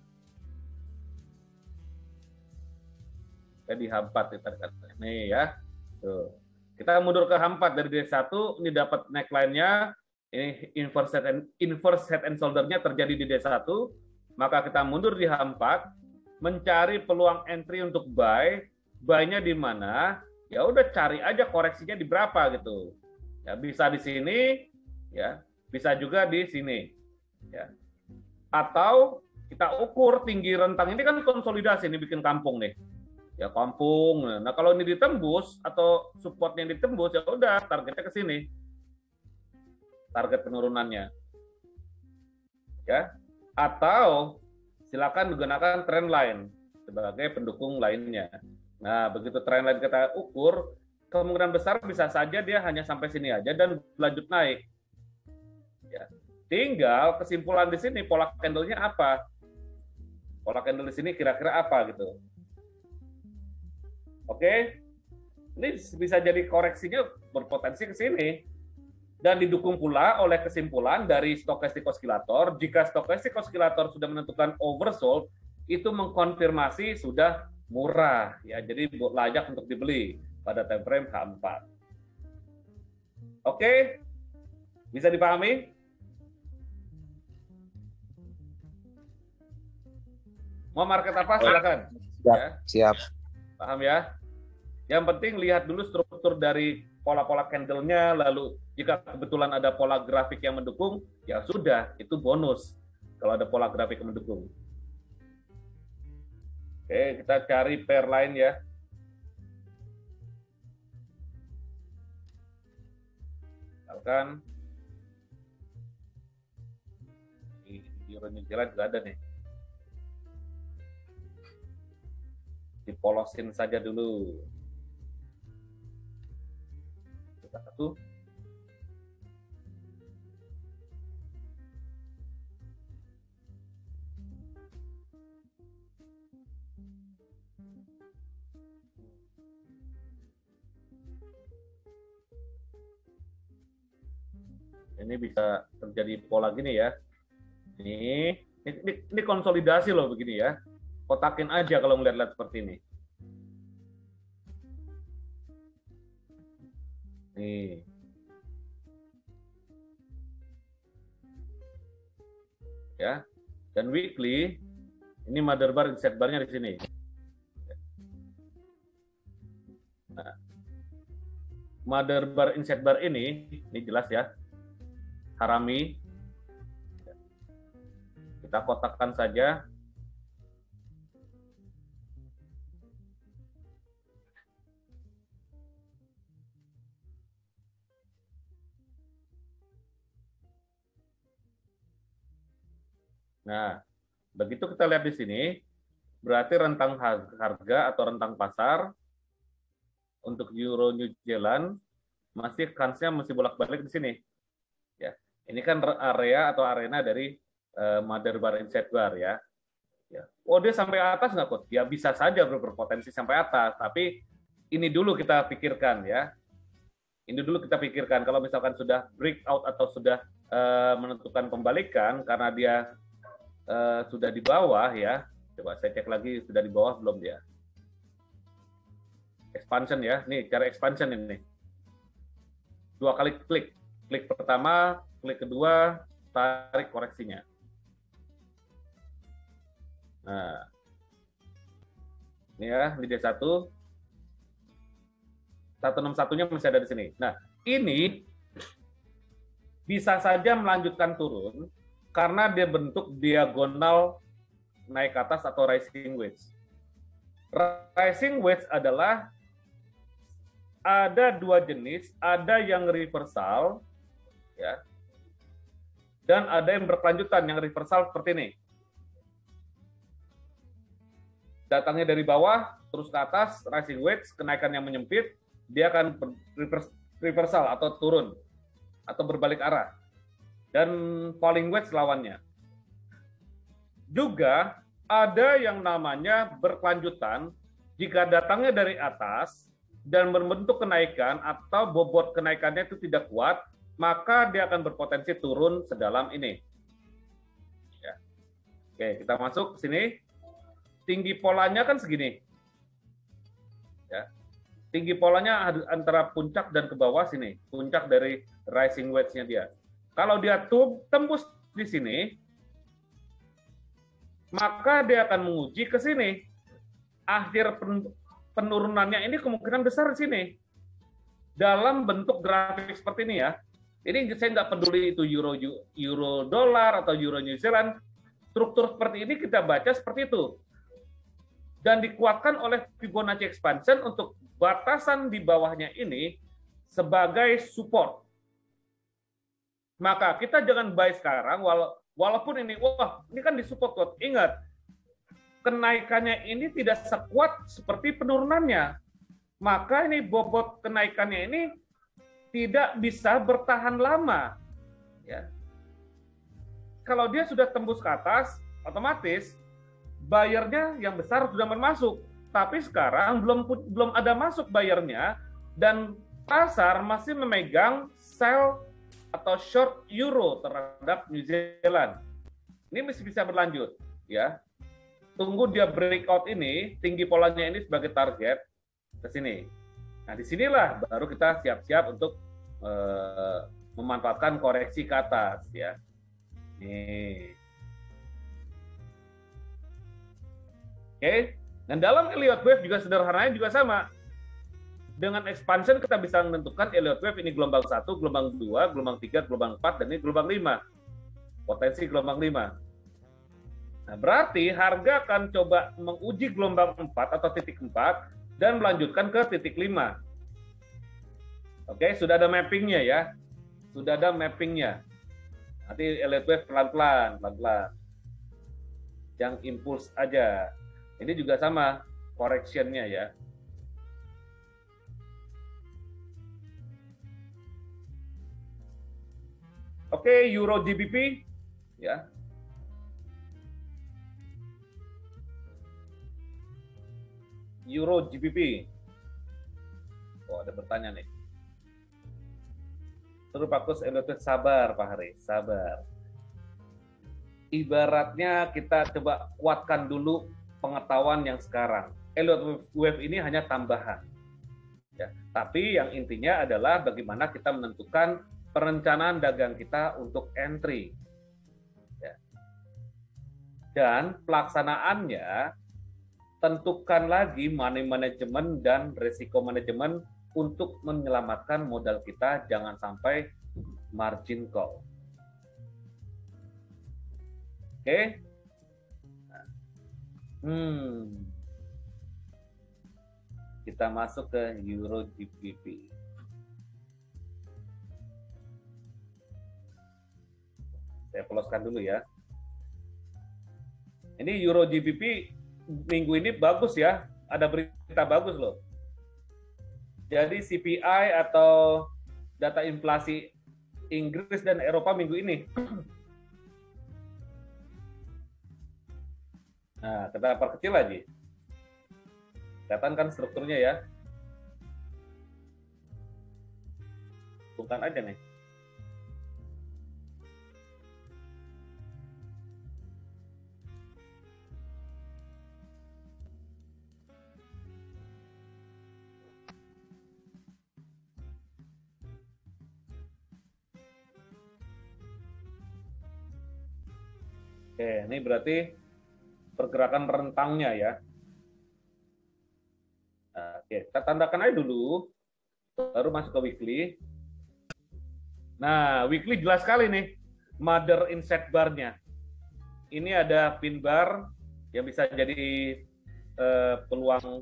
A: Di H4 ditarik. Nih ya. Tuh. Kita mundur ke H4 dari D1, ini dapat neckline-nya, ini inverse head and shoulder-nya terjadi di D1, maka kita mundur di H4, mencari peluang entry untuk buy, buy-nya di mana? Ya udah cari aja koreksinya di berapa gitu. Ya bisa di sini, ya, bisa juga di sini. Ya. Atau kita ukur tinggi rentang, ini kan konsolidasi, ini bikin kampung nih. Ya kampung. Nah kalau ini ditembus atau supportnya ditembus, ya udah targetnya ke sini. Target penurunannya. Ya. Atau silakan digunakan trend line sebagai pendukung lainnya. Nah, begitu trend line kita ukur, kemungkinan besar bisa saja dia hanya sampai sini aja dan lanjut naik. Ya. Tinggal kesimpulan di sini pola candle-nya apa? Pola candle di sini kira-kira apa gitu. Oke. Ini bisa jadi koreksinya berpotensi ke sini. Dan didukung pula oleh kesimpulan dari stochastic oscillator, jika stochastic oscillator sudah menentukan oversold, itu mengkonfirmasi sudah murah ya. Jadi layak untuk dibeli pada time frame H4. Oke. Bisa dipahami? Mau market apa? Silakan.
B: Siap.
A: Ya. Siap. Paham ya? Yang penting lihat dulu struktur dari pola-pola candle-nya, lalu jika kebetulan ada pola grafik yang mendukung, ya sudah, itu bonus kalau ada pola grafik yang mendukung. Oke, kita cari pair lain ya. Misalkan di Euro New Zealand juga ada nih. Dipolosin saja dulu. Satu. Ini bisa terjadi pola gini ya. Ini konsolidasi loh begini ya. Kotakin aja kalau melihat-lihat seperti ini. Nih. Ya. Dan weekly ini mother bar, inset barnya di sini. Nah, mother bar, inset bar ini jelas ya. Harami. Kita kotakkan saja. Nah, begitu kita lihat di sini, berarti rentang harga atau rentang pasar untuk Euro New Zealand masih kansnya masih bolak-balik di sini. Ya, ini kan area atau arena dari mother bar, inset bar ya. Ya. Oh, dia sampai atas nggak kok? Ya bisa saja berpotensi sampai atas, tapi ini dulu kita pikirkan ya. Ini dulu kita pikirkan kalau misalkan sudah breakout atau sudah menentukan pembalikan karena dia sudah di bawah ya. Coba saya cek lagi sudah di bawah belum dia. Expansion ya. Nih cara expansion ini. 2 kali klik. Klik pertama, klik kedua, tarik koreksinya. Nah. Ini ya, lidah 1. 161-nya masih ada di sini. Nah, ini bisa saja melanjutkan turun karena dia bentuk diagonal naik ke atas atau rising wedge. Rising wedge adalah ada 2 jenis, ada yang reversal, ya, dan ada yang berkelanjutan, yang reversal seperti ini. Datangnya dari bawah, terus ke atas, rising wedge, kenaikan yang menyempit, dia akan reversal atau turun, atau berbalik arah. Dan falling wedge lawannya. Juga ada yang namanya berkelanjutan jika datangnya dari atas dan membentuk kenaikan atau bobot kenaikannya itu tidak kuat, maka dia akan berpotensi turun sedalam ini. Ya. Oke, kita masuk ke sini. Tinggi polanya kan segini. Ya. Tinggi polanya antara puncak dan ke bawah sini. Puncak dari rising wedge-nya dia. Kalau dia tembus di sini, maka dia akan menguji ke sini. Akhir penurunannya ini kemungkinan besar di sini. Dalam bentuk grafik seperti ini ya. Ini saya nggak peduli itu euro dolar atau euro New Zealand. Struktur seperti ini kita baca seperti itu. Dan dikuatkan oleh Fibonacci expansion untuk batasan di bawahnya ini sebagai support. Maka kita jangan buy sekarang, walaupun ini, wah ini kan disupport. Ingat, kenaikannya ini tidak sekuat seperti penurunannya. Maka ini bobot kenaikannya ini tidak bisa bertahan lama. Ya. Kalau dia sudah tembus ke atas, otomatis bayarnya yang besar sudah masuk. Tapi sekarang belum ada masuk bayarnya, dan pasar masih memegang sell atau short euro terhadap New Zealand. Ini masih bisa berlanjut, ya. Tunggu dia breakout ini, tinggi polanya ini sebagai target ke sini. Nah, disinilah baru kita siap-siap untuk memanfaatkan koreksi ke atas, ya. Nih. Oke. Dan dalam Elliott Wave juga sederhananya juga sama. Dengan expansion kita bisa menentukan Elliott wave ini gelombang 1, gelombang 2, gelombang 3, gelombang 4, dan ini gelombang 5. Potensi gelombang 5. Nah, berarti harga akan coba menguji gelombang 4 atau titik 4 dan melanjutkan ke titik 5. Oke, sudah ada mappingnya ya. Sudah ada mappingnya. Nanti Elliott wave pelan-pelan. Yang impuls aja. Ini juga sama correction-nya ya. Oke, Euro GBP ya. Euro GBP. Oh, ada bertanya nih. Terus Pak Kus, sabar Pak Hari, sabar. Ibaratnya kita coba kuatkan dulu pengetahuan yang sekarang. Elliott wave ini hanya tambahan. Ya, tapi yang intinya adalah bagaimana kita menentukan perencanaan dagang kita untuk entry. Ya. Dan pelaksanaannya, tentukan lagi money management dan risiko manajemen untuk menyelamatkan modal kita, jangan sampai margin call. Oke? Kita masuk ke Euro GBP. Saya poloskan dulu ya. Ini Euro GBP minggu ini bagus ya. Ada berita bagus loh. Jadi CPI atau data inflasi Inggris dan Eropa minggu ini. Nah, kita perkecil lagi. Kelihatan kan strukturnya ya. Bukan aja nih. Oke, ini berarti pergerakan rentangnya ya. Nah, oke, kita tandakan aja dulu, baru masuk ke weekly. Nah, weekly jelas sekali nih, mother inset bar-nya. Ini ada pin bar yang bisa jadi peluang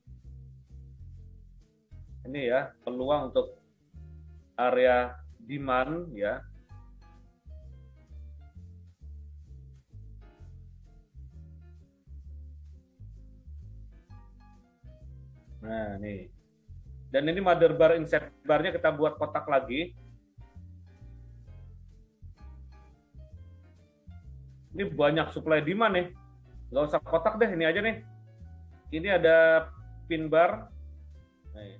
A: ini ya, peluang untuk area demand ya. Nah, nih. Dan ini mother bar inset bar-nya kita buat kotak lagi. Ini banyak supply demand nih. Nggak usah kotak deh, ini aja nih. Ini ada pin bar. Nih.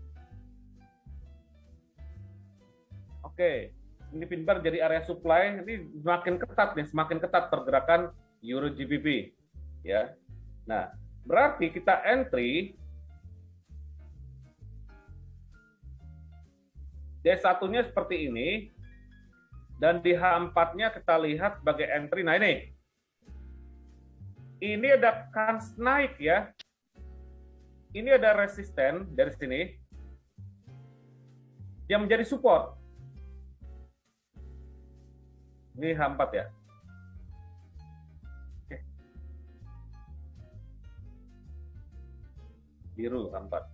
A: Oke, ini pin bar jadi area supply. Ini semakin ketat nih, semakin ketat pergerakan Euro GBP. Ya. Nah, berarti kita entry D1-nya seperti ini, dan di H4-nya kita lihat sebagai entry. Nah ini ada kans naik ya. Ini ada resisten dari sini yang menjadi support. Ini H4 ya. Oke. Biru H4.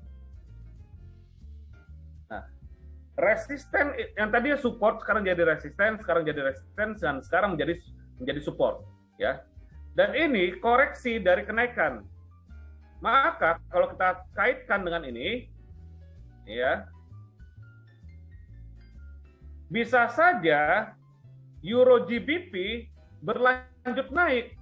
A: Nah, resisten yang tadinya support sekarang jadi resisten, dan sekarang menjadi support ya. Dan ini koreksi dari kenaikan. Maka kalau kita kaitkan dengan ini ya, bisa saja Euro GBP berlanjut naik.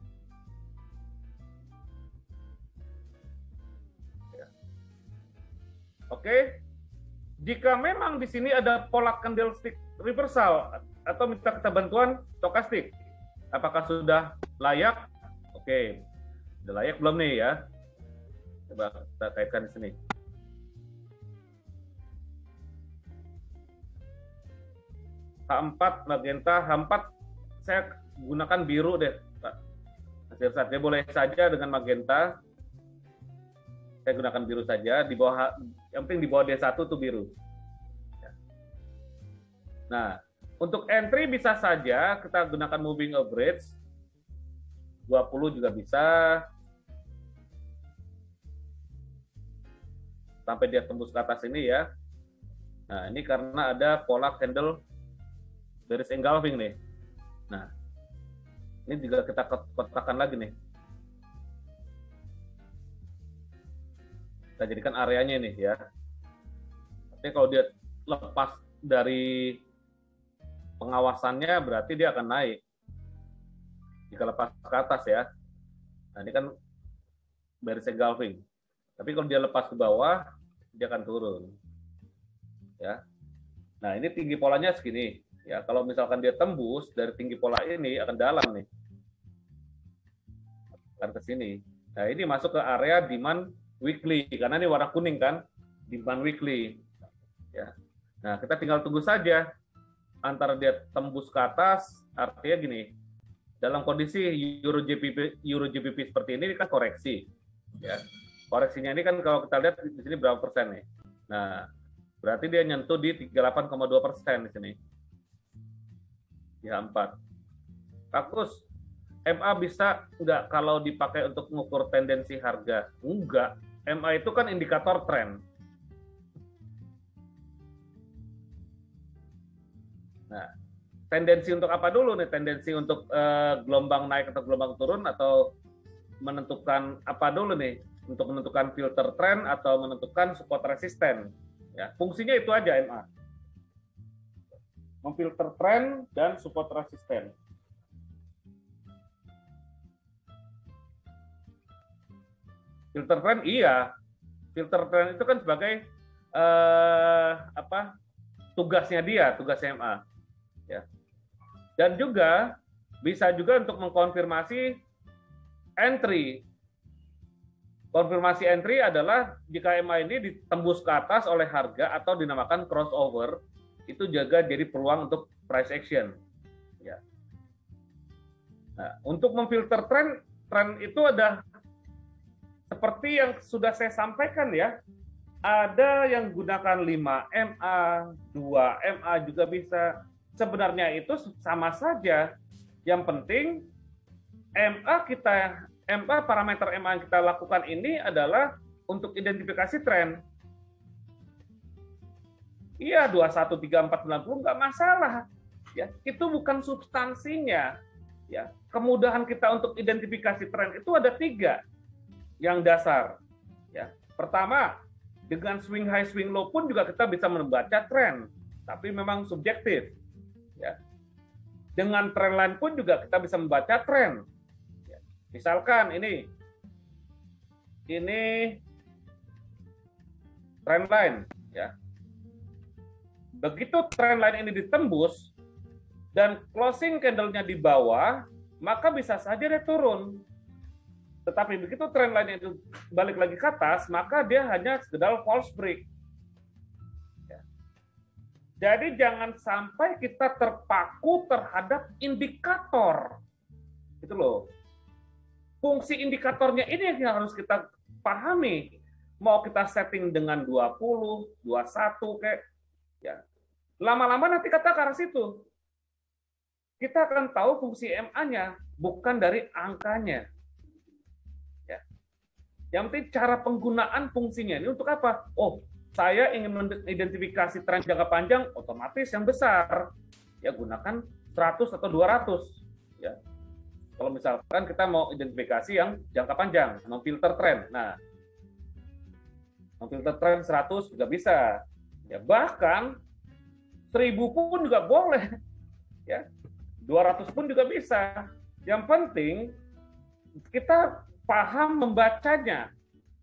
A: Oke. Jika memang di sini ada pola candlestick reversal atau minta kita bantuan stokastik, apakah sudah layak? Oke, sudah layak belum nih ya? Coba kita kaitkan di sini. H4 magenta, H4 saya gunakan biru deh, Pak. Mas dia boleh saja dengan magenta. Saya gunakan biru saja. Di bawah Yang penting di bawah D1 tuh biru. Nah, untuk entry bisa saja kita gunakan moving average. 20 juga bisa. Sampai dia tembus ke atas ini ya. Nah, ini karena ada pola candle bearish engulfing nih. Nah, ini juga kita kotakkan lagi nih. Kita jadikan areanya nih ya. Tapi kalau dia lepas dari pengawasannya berarti dia akan naik. Jika lepas ke atas ya. Nah, ini kan bearish engulfing. Tapi kalau dia lepas ke bawah, dia akan turun. Ya. Nah, ini tinggi polanya segini. Ya, kalau misalkan dia tembus dari tinggi pola ini akan dalam nih. Akan ke sini. Nah, ini masuk ke area demand weekly karena ini warna kuning kan, demand weekly. Ya. Nah, kita tinggal tunggu saja antara dia tembus ke atas, artinya gini. Dalam kondisi Euro GBP seperti ini kan koreksi. Ya. Koreksinya ini kan kalau kita lihat di sini berapa persen nih. Nah, berarti dia nyentuh di 38,2% di sini. Ya 4. Kakus, MA bisa nggak kalau dipakai untuk mengukur tendensi harga? Enggak. MA itu kan indikator tren. Nah, tendensi untuk apa dulu nih? Tendensi untuk gelombang naik atau gelombang turun atau menentukan apa dulu nih? Untuk menentukan filter tren atau menentukan support resisten. Ya, fungsinya itu aja MA. Memfilter tren dan support resisten. Filter tren iya. Filter tren itu kan sebagai tugasnya dia, tugas MA. Ya. Dan juga bisa juga untuk mengkonfirmasi entry. Konfirmasi entry adalah jika MA ini ditembus ke atas oleh harga atau dinamakan crossover, itu juga jadi peluang untuk price action. Ya. Nah, untuk memfilter tren itu ada seperti yang sudah saya sampaikan ya. Ada yang gunakan 5 MA, 2 MA juga bisa. Sebenarnya itu sama saja. Yang penting parameter MA yang kita lakukan ini adalah untuk identifikasi tren. Iya, 21, 34, 90 nggak masalah. Ya, itu bukan substansinya. Ya, kemudahan kita untuk identifikasi tren itu ada 3 yang dasar. Ya, pertama, dengan swing high, swing low pun juga kita bisa membaca tren, tapi memang subjektif. Ya. Dengan trend line pun juga kita bisa membaca tren. Misalkan ini trend line, ya. Begitu trend line ini ditembus dan closing candle-nya di bawah, maka bisa saja dia turun. Tetapi begitu trend line itu balik lagi ke atas, maka dia hanya sekedar false break. Ya. Jadi jangan sampai kita terpaku terhadap indikator. Itu loh. Fungsi indikatornya ini yang harus kita pahami. Mau kita setting dengan 20, 21 kayak ya. Lama-lama nanti kata ke arah situ. Kita akan tahu fungsi MA-nya bukan dari angkanya. Ya. Yang penting cara penggunaan fungsinya ini untuk apa? Oh, saya ingin mengidentifikasi tren jangka panjang otomatis yang besar. Ya gunakan 100 atau 200 ya. Kalau misalkan kita mau identifikasi yang jangka panjang, memfilter tren. Nah, memfilter tren 100 juga bisa. Ya, bahkan 1000 pun juga boleh. Ya. 200 pun juga bisa. Yang penting kita paham membacanya.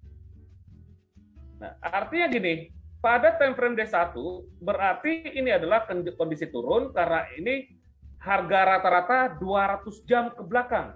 A: Nah, artinya gini, pada time frame D1 berarti ini adalah kondisi turun karena ini harga rata-rata 200 jam ke belakang.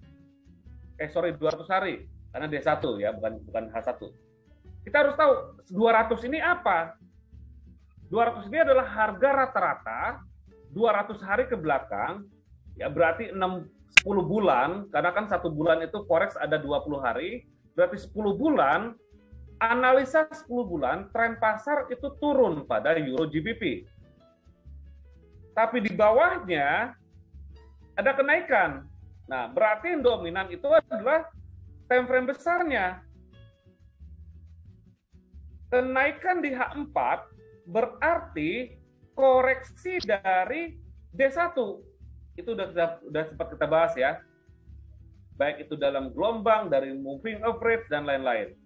A: 200 hari. Karena D1 ya, bukan H1. Kita harus tahu 200 ini apa? 200 ini adalah harga rata-rata 200 hari ke belakang, ya berarti 10 bulan, karena kan 1 bulan itu forex ada 20 hari, berarti 10 bulan analisa 10 bulan, tren pasar itu turun pada Euro GBP. Tapi di bawahnya ada kenaikan. Nah, berarti yang dominan itu adalah time frame besarnya. Kenaikan di H4 berarti koreksi dari D1. Itu udah sempat kita bahas ya. Baik itu dalam gelombang, dari moving average, dan lain-lain.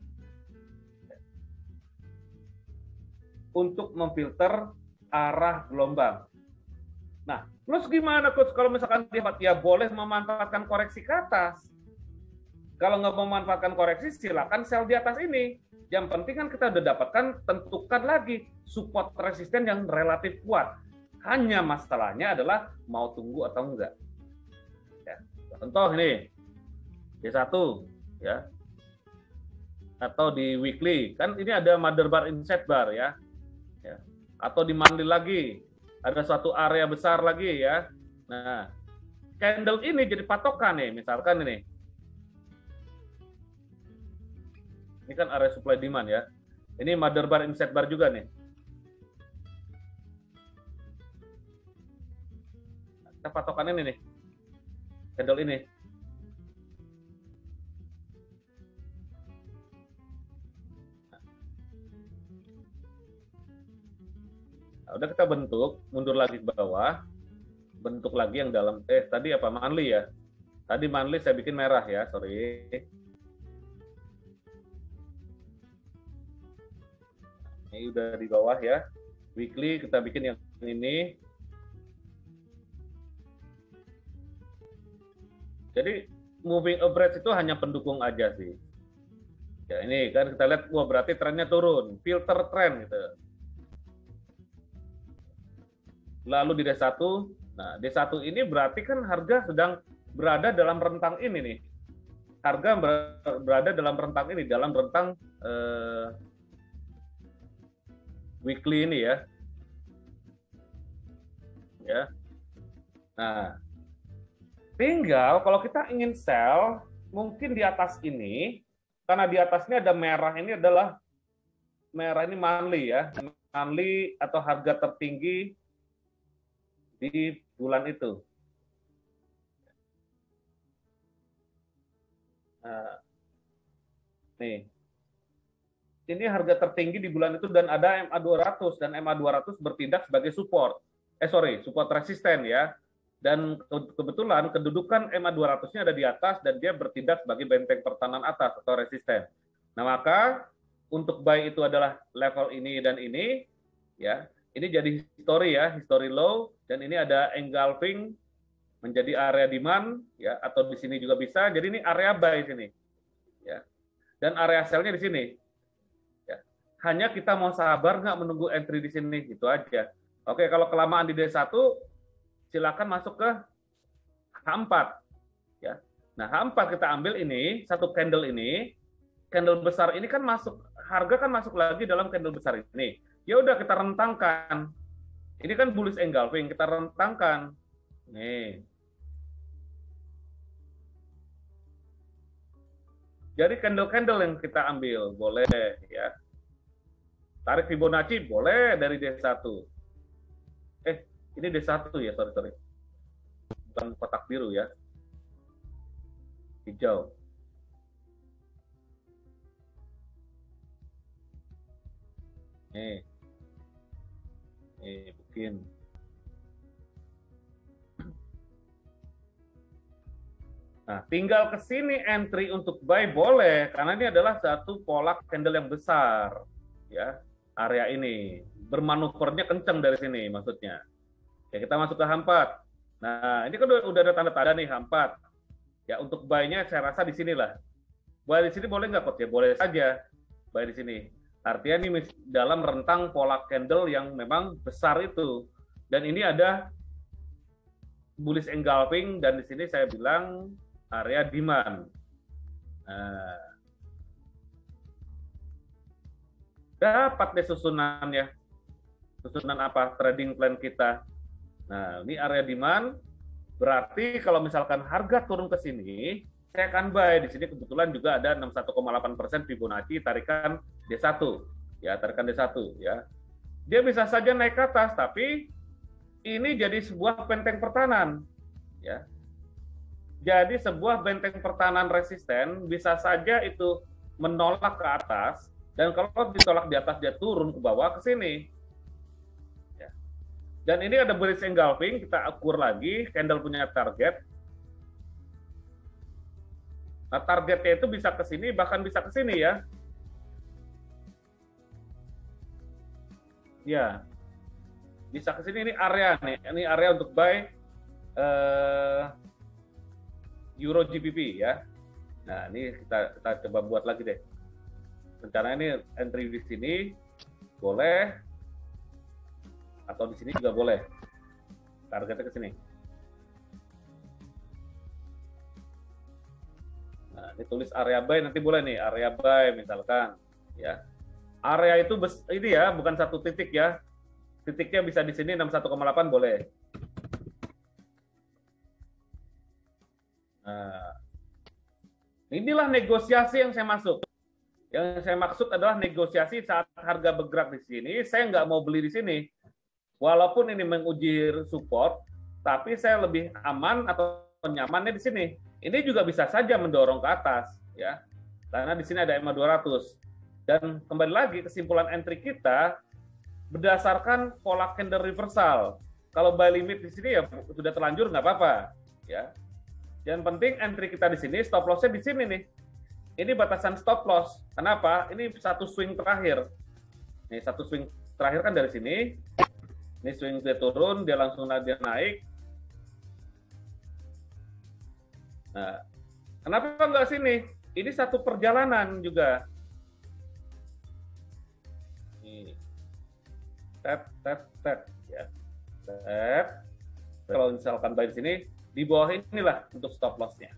A: Untuk memfilter arah gelombang. Nah, terus gimana Coach kalau misalkan dia boleh memanfaatkan koreksi ke atas? Kalau nggak memanfaatkan koreksi, silakan sell di atas ini. Yang penting kan kita udah dapatkan, tentukan lagi support resisten yang relatif kuat. Hanya masalahnya adalah mau tunggu atau enggak. Ya. Contoh ini, D1 ya. Atau di weekly, kan ini ada mother bar, inset bar ya. Atau di monthly lagi, ada suatu area besar lagi ya. Nah, candle ini jadi patokan nih, misalkan ini. Ini kan area supply demand ya. Ini mother bar, inset bar juga nih. Kita patokan ini nih. Candle ini. Nah, udah kita bentuk, mundur lagi ke bawah, bentuk lagi yang dalam, tadi apa, monthly ya. Tadi monthly saya bikin merah ya, sorry. Ini udah di bawah ya. Weekly kita bikin yang ini. Jadi moving average itu hanya pendukung aja sih. Ya ini kan kita lihat, wah berarti trennya turun, filter tren gitu. Lalu di D1, nah D1 ini berarti kan harga sedang berada dalam rentang ini nih. Harga berada dalam rentang ini, dalam rentang weekly ini ya. Ya. Nah, tinggal kalau kita ingin sell, mungkin di atas ini, karena di atasnya ada merah ini adalah, merah ini monthly ya. Monthly atau harga tertinggi di bulan itu. Nah, nih. Ini harga tertinggi di bulan itu dan ada MA200 dan MA200 bertindak sebagai support. Support resisten ya. Dan kebetulan kedudukan MA200-nya ada di atas dan dia bertindak sebagai benteng pertahanan atas atau resisten. Nah, maka untuk buy itu adalah level ini dan ini ya. Ini jadi history ya, history low, dan ini ada engulfing menjadi area demand ya, atau di sini juga bisa. Jadi ini area buy sini. Ya. Dan area sell-nya di sini. Ya. Hanya kita mau sabar nggak menunggu entry di sini, gitu aja. Oke, kalau kelamaan di D1 silakan masuk ke H4 ya. Nah, H4 kita ambil ini, satu candle ini, candle besar ini kan masuk, harga kan masuk lagi dalam candle besar ini. Ya udah kita rentangkan. Ini kan bullish engulfing, kita rentangkan. Nih. Jadi candle-candle yang kita ambil boleh ya. Tarik Fibonacci boleh dari D1. Ini D1 ya, sorry. Bukan kotak biru ya. Hijau. Nih. Bikin. Nah, tinggal ke sini entry untuk buy boleh, karena ini adalah satu pola candle yang besar. Ya, area ini. Bermanuvernya kencang dari sini maksudnya. Ya, kita masuk ke H4. Nah, ini kan udah ada tanda-tanda nih H4. Ya, untuk buy-nya saya rasa di sinilah. Buy di sini boleh nggak, Coach? Ya, boleh saja buy di sini. Artinya ini dalam rentang pola candle yang memang besar itu. Dan ini ada bullish engulfing, dan di sini saya bilang area demand. Nah, dapat deh susunannya. Susunan apa? Trading plan kita. Nah, ini area demand, berarti kalau misalkan harga turun ke sini, saya akan buy. Di sini kebetulan juga ada 61,8% Fibonacci tarikan D1, ya, tarikan D1, ya. Dia bisa saja naik ke atas, tapi ini jadi sebuah benteng pertahanan, ya. Jadi sebuah benteng pertahanan resisten bisa saja itu menolak ke atas, dan kalau ditolak di atas dia turun ke bawah ke sini. Ya. Dan ini ada bullish engulfing, kita ukur lagi, candle punya target. Nah, targetnya itu bisa ke sini, bahkan bisa ke sini ya. Ya, bisa ke sini, ini area nih, ini area untuk buy Euro GBP ya. Nah, ini kita coba buat lagi deh. Rencana ini entry di sini boleh, atau di sini juga boleh. Targetnya ke sini. Nah, ini tulis area buy, nanti boleh nih, area buy misalkan, ya. Area itu ini ya, bukan satu titik ya. Titiknya bisa di sini 61,8 boleh. Nah, inilah negosiasi yang saya masuk. Yang saya maksud adalah negosiasi saat harga bergerak di sini, saya nggak mau beli di sini. Walaupun ini menguji support, tapi saya lebih aman atau nyamannya di sini. Ini juga bisa saja mendorong ke atas, ya. Karena di sini ada EMA 200. Dan kembali lagi kesimpulan entry kita berdasarkan pola candle reversal. Kalau buy limit di sini ya sudah terlanjur nggak apa-apa, ya. Yang penting entry kita di sini, stop loss-nya di sini nih. Ini batasan stop loss. Kenapa? Ini satu swing terakhir. Nih satu swing terakhir kan dari sini. Ini swing dia turun, dia langsung dia naik. Nah, kenapa nggak sini? Ini satu perjalanan juga. Nih. Tap, ya. Tap. Kalau misalkan buy di sini, di bawah inilah untuk stop loss-nya.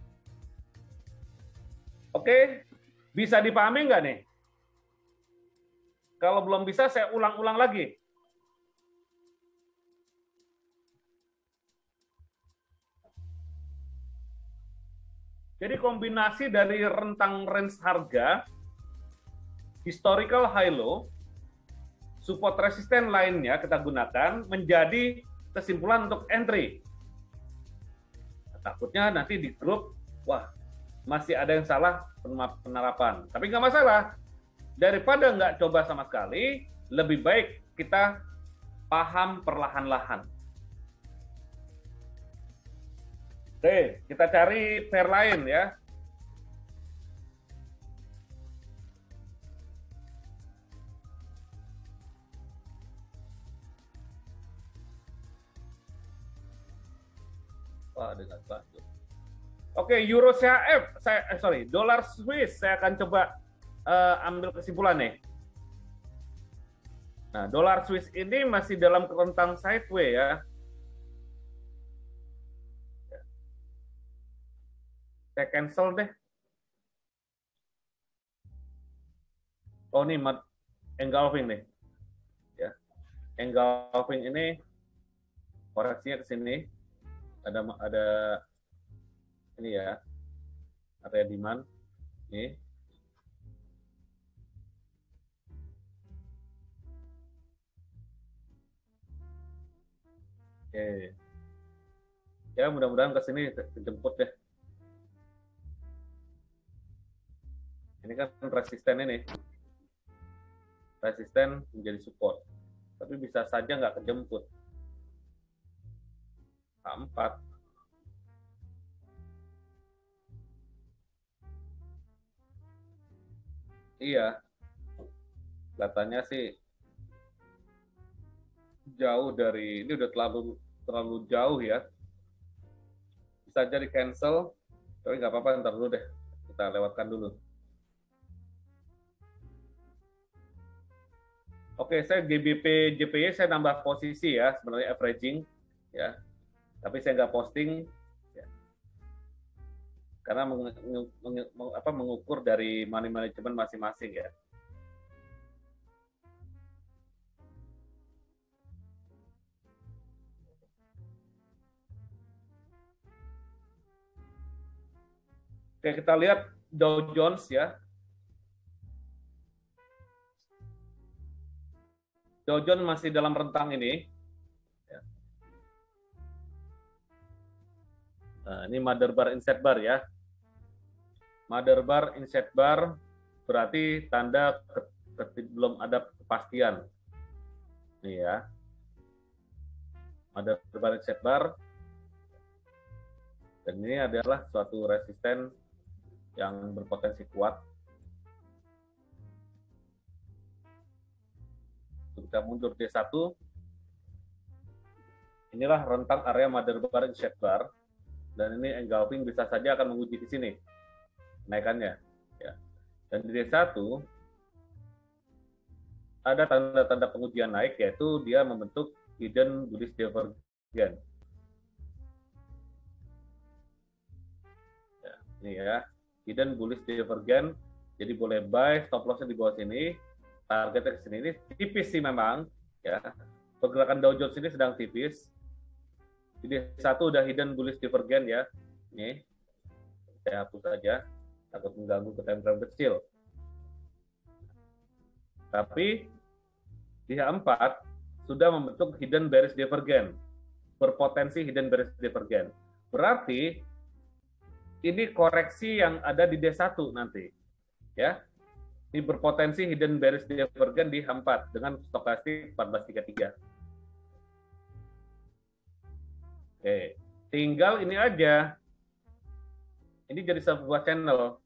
A: Oke, bisa dipahami nggak nih? Kalau belum bisa, saya ulang-ulang lagi. Jadi kombinasi dari rentang range harga, historical high low, support resisten lainnya kita gunakan menjadi kesimpulan untuk entry. Takutnya nanti di grup, wah masih ada yang salah penerapan. Tapi nggak masalah. Daripada nggak coba sama sekali, lebih baik kita paham perlahan-lahan. Oke, kita cari pair lain ya. Wah, dengan bagus. Oke, Euro CHF, dolar Swiss, saya akan coba ambil kesimpulan nih. Nah, dolar Swiss ini masih dalam rentang sideways ya. Saya cancel deh. Oh, ini engulfing nih. Ya. Engulfing ini koreksinya ke sini. Ada ini ya. Area demand. Nih. Oke. Ya, mudah-mudahan ke sini dijemput deh. Ini kan resisten ini. Resisten menjadi support. Tapi bisa saja nggak kejemput. K4. Iya. Kelihatannya sih jauh dari, ini udah terlalu jauh ya. Bisa jadi cancel, tapi nggak apa-apa, ntar dulu deh. Kita lewatkan dulu. Oke, saya GBP JPY saya nambah posisi ya, sebenarnya averaging ya. Tapi saya nggak posting ya. Karena mengukur dari money management masing-masing ya. Oke, kita lihat Dow Jones ya. Dow Jones masih dalam rentang ini. Nah, ini mother bar inset bar ya. Mother bar inset bar berarti tanda belum ada kepastian. Ini ya. Mother bar inset bar. Dan ini adalah suatu resisten yang berpotensi kuat. Kita mundur D1. Inilah rentang area mother bar inset bar. Dan ini engulfing bisa saja akan menguji di sini kenaikannya. Ya. Dan di D1 ada tanda-tanda pengujian naik, yaitu dia membentuk hidden bullish divergence. Ya, ini ya, hidden bullish divergence. Jadi boleh buy, stop loss-nya di bawah sini, targetnya ke sini. Ini tipis sih memang, ya. Pergerakan Dow Jones ini sedang tipis. Jadi satu udah hidden bullish divergence ya. Ini saya hapus saja, takut mengganggu ke time frame kecil. Tapi di H4 sudah membentuk hidden bearish divergence, berpotensi hidden bearish divergence. Berarti ini koreksi yang ada di D1 nanti, ya. Ini berpotensi hidden bearish divergence di H4 dengan stokastik 1433. Oke, tinggal ini aja. Ini jadi sebuah channel.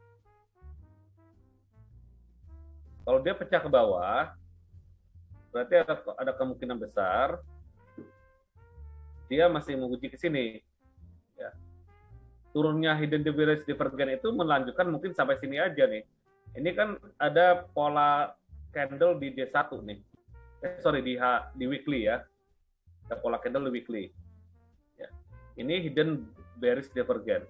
A: Kalau dia pecah ke bawah, berarti ada kemungkinan besar dia masih menguji ke sini. Ya. Turunnya hidden bearish divergence itu melanjutkan mungkin sampai sini aja nih. Ini kan ada pola candle di D1 nih. Di weekly ya. Ada pola candle di weekly. Ya. Ini hidden bearish divergence.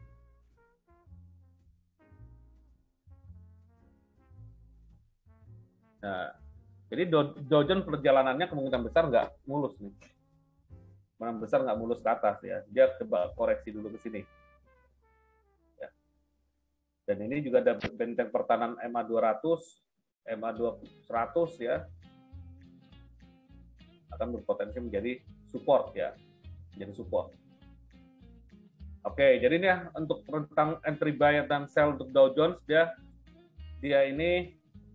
A: Nah, jadi Dow Jones perjalanannya kemungkinan besar nggak mulus nih. Kemungkinan besar nggak mulus ke atas ya. Dia coba koreksi dulu ke sini. Ya. Dan ini juga ada benteng pertahanan MA 200, MA 200 ya. Akan berpotensi menjadi support ya. Menjadi support. Oke, jadi ini ya untuk rentang entry buy dan sell untuk Dow Jones dia ini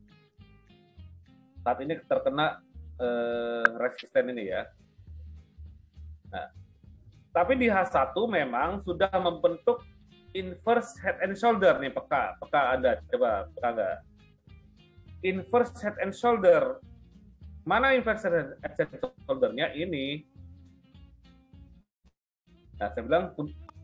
A: saat ini terkena resisten ini ya. Nah, tapi di H1 memang sudah membentuk inverse head and shoulder nih, peka Anda, coba peka nggak? Inverse head and shoulder. Mana inverse head and shoulder-nya ini? Nah, saya bilang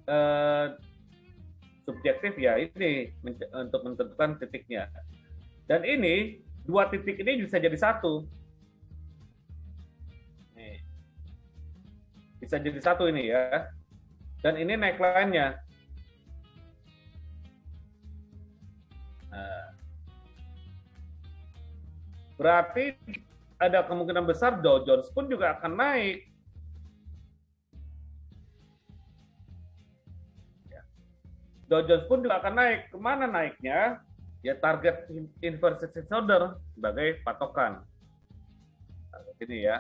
A: subjektif ya ini untuk menentukan titiknya. Dan ini dua titik ini bisa jadi satu. Nih. Bisa jadi satu ini ya. Dan ini neckline-nya. Nah. Berarti ada kemungkinan besar Dow Jones pun juga akan naik. Ya. Dow Jones pun juga akan naik. Kemana naiknya? Ya target inverse head and shoulder sebagai patokan. Ini ya.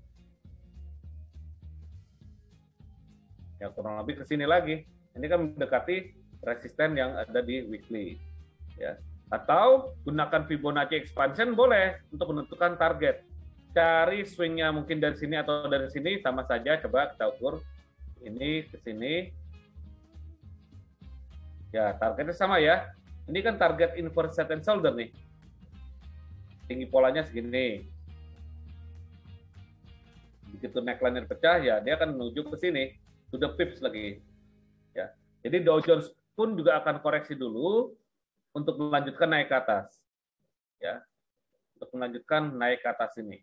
A: Ya kurang lebih ke sini lagi. Ini kan mendekati resisten yang ada di weekly. Ya. Atau gunakan Fibonacci expansion boleh untuk menentukan target. Cari swingnya mungkin dari sini atau dari sini sama saja. Coba kita ukur. Ini ke sini. Ya targetnya sama ya. Ini kan target inverse head and shoulder nih. Tinggi polanya segini. Begitu neckline pecah ya dia akan menuju ke sini. To the pips lagi. Ya. Jadi Dow Jones pun juga akan koreksi dulu untuk melanjutkan naik ke atas. Ya. Untuk melanjutkan naik ke atas ini.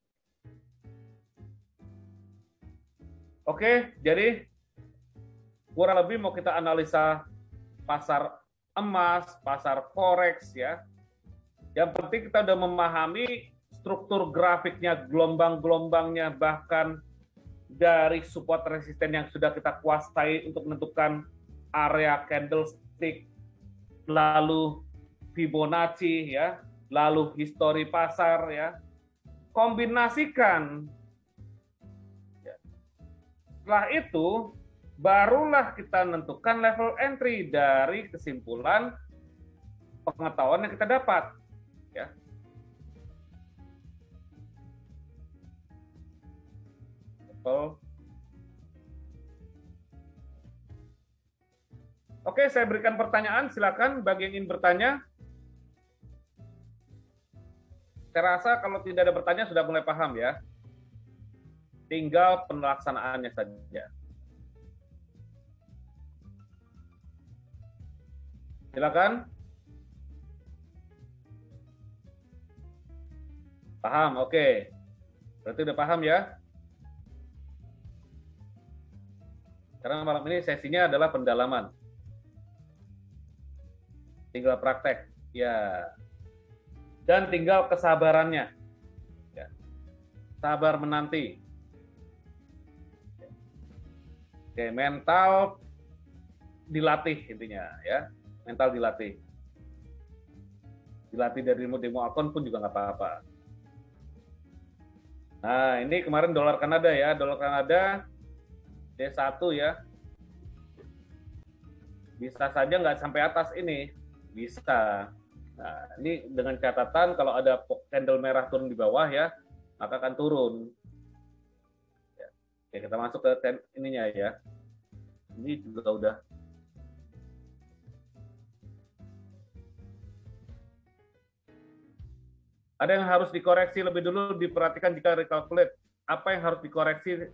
A: Oke, jadi kurang lebih mau kita analisa pasar emas, pasar forex ya. Yang penting kita udah memahami struktur grafiknya, gelombang-gelombangnya, bahkan dari support resisten yang sudah kita kuasai untuk menentukan area candlestick lalu Fibonacci ya, lalu histori pasar ya. Kombinasikan. Setelah itu barulah kita menentukan level entry dari kesimpulan pengetahuan yang kita dapat ya. Oke, saya berikan pertanyaan, silakan bagi yang ingin bertanya. Saya rasa kalau tidak ada pertanyaan sudah mulai paham ya. Tinggal pelaksanaannya saja. Silakan. Paham, oke. Berarti udah paham ya. Karena malam ini sesinya adalah pendalaman. Tinggal praktek, ya. Dan tinggal kesabarannya. Ya. Sabar menanti. Oke, mental dilatih intinya ya. Mental dilatih. Dilatih dari demo akun pun juga nggak apa-apa. Nah, ini kemarin dolar Kanada ya. Dolar Kanada D1 ya. Bisa saja nggak sampai atas ini. Bisa. Nah, ini dengan catatan kalau ada candle merah turun di bawah ya, maka akan turun. Ya. Oke, kita masuk ke ininya ya. Ini juga udah. Ada yang harus dikoreksi lebih dulu, diperhatikan jika recalculate. Apa yang harus dikoreksi?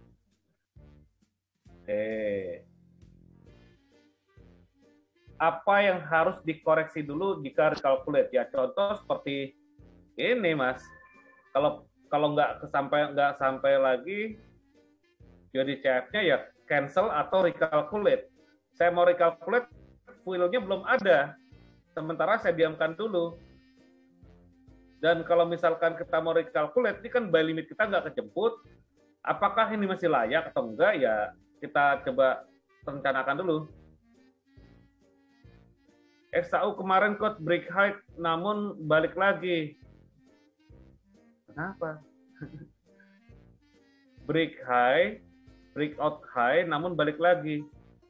A: Apa yang harus dikoreksi dulu jika recalculate? Ya contoh seperti ini Mas. Kalau nggak sampai lagi jadi CF-nya ya cancel atau recalculate. Saya mau recalculate, filenya belum ada. Sementara saya diamkan dulu. Dan kalau misalkan kita mau recalculate, ini kan buy limit kita nggak kejemput. Apakah ini masih layak atau enggak? Ya kita coba rencanakan dulu. XAU kemarin quote break high, namun balik lagi. Kenapa? Break high, breakout high, namun balik lagi.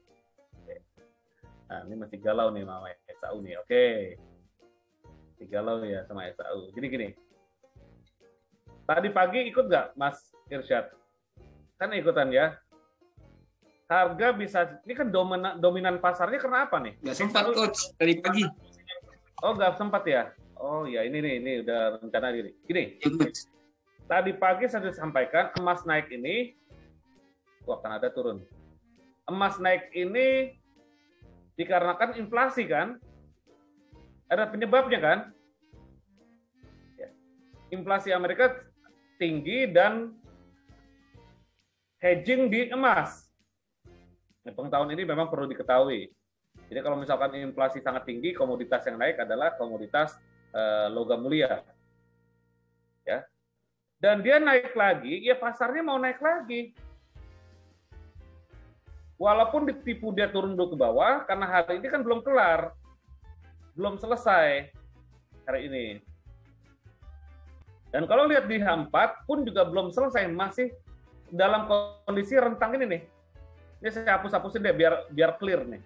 A: Nah, ini masih galau nih sama XAU nih. Oke. Masih galau ya sama XAU. Jadi gini. Tadi pagi ikut nggak Mas Irsyad? Kan ikutan ya. Harga bisa, ini kan dominan pasarnya karena apa nih?
B: Nggak sempat coach dari pagi.
A: Oh nggak sempat ya? Oh ya ini udah rencana diri. Gini, tadi pagi saya sampaikan emas naik ini, wah Kanada turun. Emas naik ini dikarenakan inflasi kan? Ada penyebabnya kan? Ya. Inflasi Amerika tinggi dan hedging di emas. Pengetahuan ini memang perlu diketahui. Jadi kalau misalkan inflasi sangat tinggi, komoditas yang naik adalah komoditas logam mulia. Ya. Dan dia naik lagi, ya pasarnya mau naik lagi. Walaupun ditipu dia turun dulu ke bawah, karena hari ini kan belum kelar. Belum selesai hari ini. Dan kalau lihat di H4 pun juga belum selesai, masih dalam kondisi rentang ini nih. Ini saya hapus-hapusin deh biar clear nih.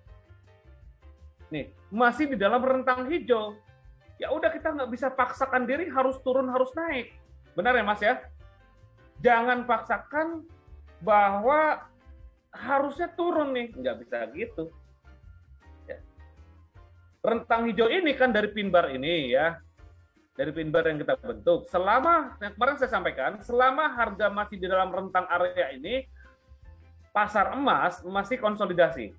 A: Nih, masih di dalam rentang hijau. Ya udah kita nggak bisa paksakan diri harus turun, harus naik. Benar ya Mas ya? Jangan paksakan bahwa harusnya turun nih, nggak bisa gitu. Ya. Rentang hijau ini kan dari pin bar ini ya. Dari pin bar yang kita bentuk. Selama, yang kemarin saya sampaikan, selama harga masih di dalam rentang area ini, pasar emas masih konsolidasi.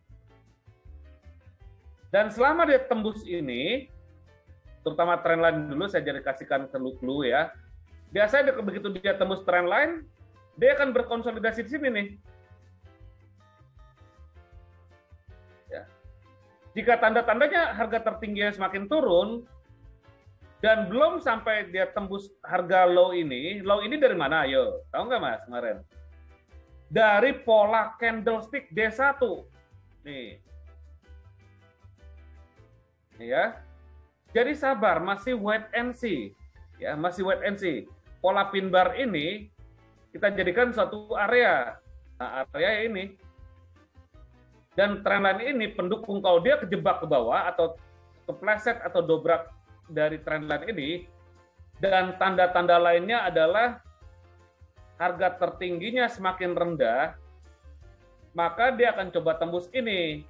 A: Dan selama dia tembus ini, terutama trendline dulu saya jadi kasihkan clue ya. Biasanya begitu dia tembus trendline, dia akan berkonsolidasi di sini nih. Ya. Jika tanda-tandanya harga tertingginya semakin turun, dan belum sampai dia tembus harga low ini dari mana? Ayo, tahu nggak Mas kemarin? Dari pola candlestick D1. Nih. ya. Jadi sabar, masih wait and see, ya, masih wait and see. Pola pin bar ini kita jadikan suatu area, nah, area ini, dan trendline ini pendukung kalau dia kejebak ke bawah atau kepleset atau dobrak dari trendline ini, dan tanda-tanda lainnya adalah harga tertingginya semakin rendah, maka dia akan coba tembus ini.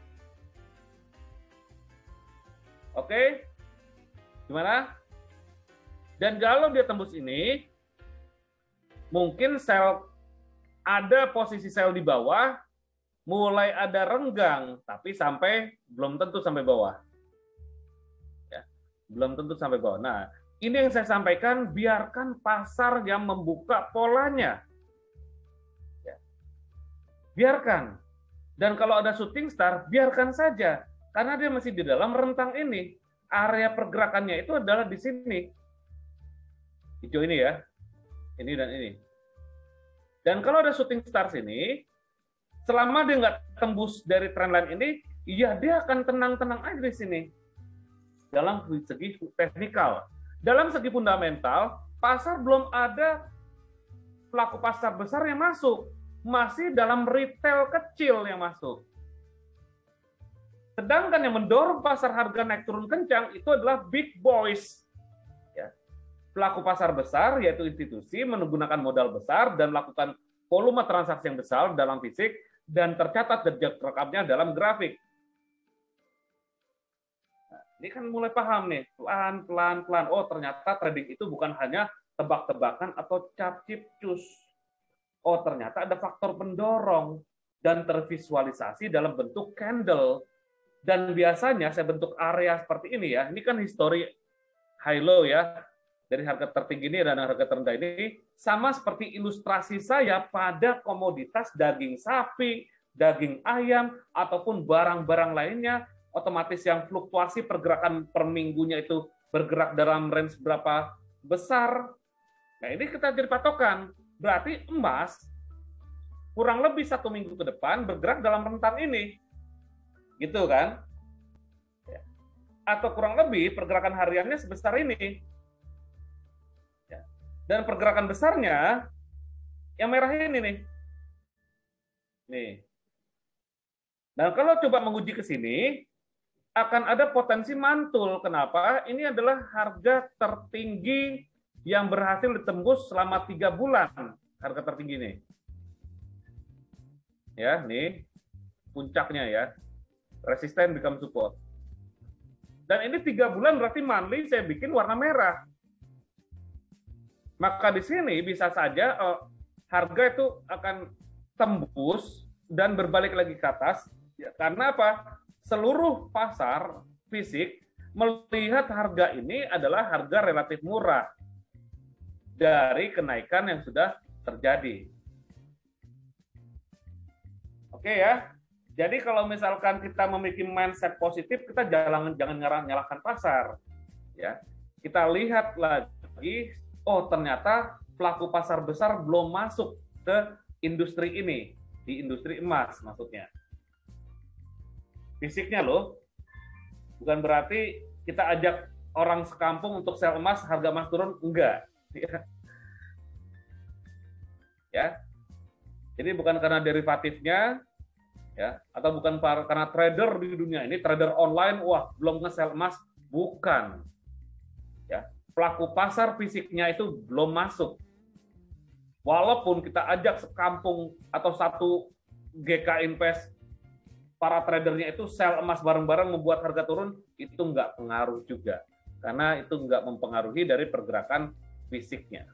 A: Oke? Gimana? Dan kalau dia tembus ini, mungkin sel ada posisi sel di bawah, mulai ada renggang, tapi belum tentu sampai bawah. Ya, belum tentu sampai bawah. Nah, ini yang saya sampaikan, biarkan pasar yang membuka polanya. Ya, biarkan. Dan kalau ada shooting star, biarkan saja. Karena dia masih di dalam rentang ini. Area pergerakannya itu adalah di sini. Hijau ini ya. Ini dan ini. Dan kalau ada shooting star sini, selama dia nggak tembus dari trendline ini, ya dia akan tenang-tenang aja di sini. Dalam segi teknikal. Dalam segi fundamental, pasar belum ada pelaku pasar besar yang masuk. Masih dalam retail kecil yang masuk. Sedangkan yang mendorong pasar harga naik turun kencang itu adalah big boys. Ya. Pelaku pasar besar, yaitu institusi, menggunakan modal besar dan melakukan volume transaksi yang besar dalam fisik dan tercatat jejak rekamnya dalam grafik. Nah, ini kan mulai paham nih, pelan-pelan. Oh, ternyata trading itu bukan hanya tebak-tebakan atau capcip-cus. Oh, ternyata ada faktor pendorong dan tervisualisasi dalam bentuk candle. Dan biasanya saya bentuk area seperti ini ya. Ini kan histori high low ya. Dari harga tertinggi ini dan harga terendah ini sama seperti ilustrasi saya pada komoditas daging sapi, daging ayam ataupun barang-barang lainnya, otomatis yang fluktuasi pergerakan per minggunya itu bergerak dalam range berapa besar. Nah, ini kita jadi patokan. Berarti emas kurang lebih 1 minggu ke depan bergerak dalam rentang ini. Gitu kan? Atau kurang lebih pergerakan hariannya sebesar ini. Dan pergerakan besarnya yang merah ini nih. Nih. Dan kalau coba menguji ke sini, akan ada potensi mantul. Kenapa? Ini adalah harga tertinggi yang berhasil ditembus selama 3 bulan. Harga tertinggi nih. Ya, nih. Puncaknya ya. Resisten become support. Dan ini 3 bulan berarti monthly saya bikin warna merah. Maka di sini bisa saja harga itu akan tembus dan berbalik lagi ke atas. Ya, karena apa? Seluruh pasar fisik melihat harga ini adalah harga relatif murah dari kenaikan yang sudah terjadi. Oke ya. Jadi kalau misalkan kita memiliki mindset positif, kita jangan nyalahkan pasar. Ya, kita lihat lagi, oh ternyata pelaku pasar besar belum masuk ke industri ini, di industri emas maksudnya. Fisiknya loh, bukan berarti kita ajak orang sekampung untuk sel emas, harga emas turun, enggak. Ya, jadi bukan karena derivatifnya, ya, atau bukan karena trader di dunia ini, trader online, wah belum nge-sell emas, bukan. Ya, pelaku pasar fisiknya itu belum masuk. Walaupun kita ajak sekampung atau satu GK Invest, para tradernya itu sell emas bareng-bareng membuat harga turun, itu nggak pengaruh juga. Karena itu nggak mempengaruhi dari pergerakan fisiknya.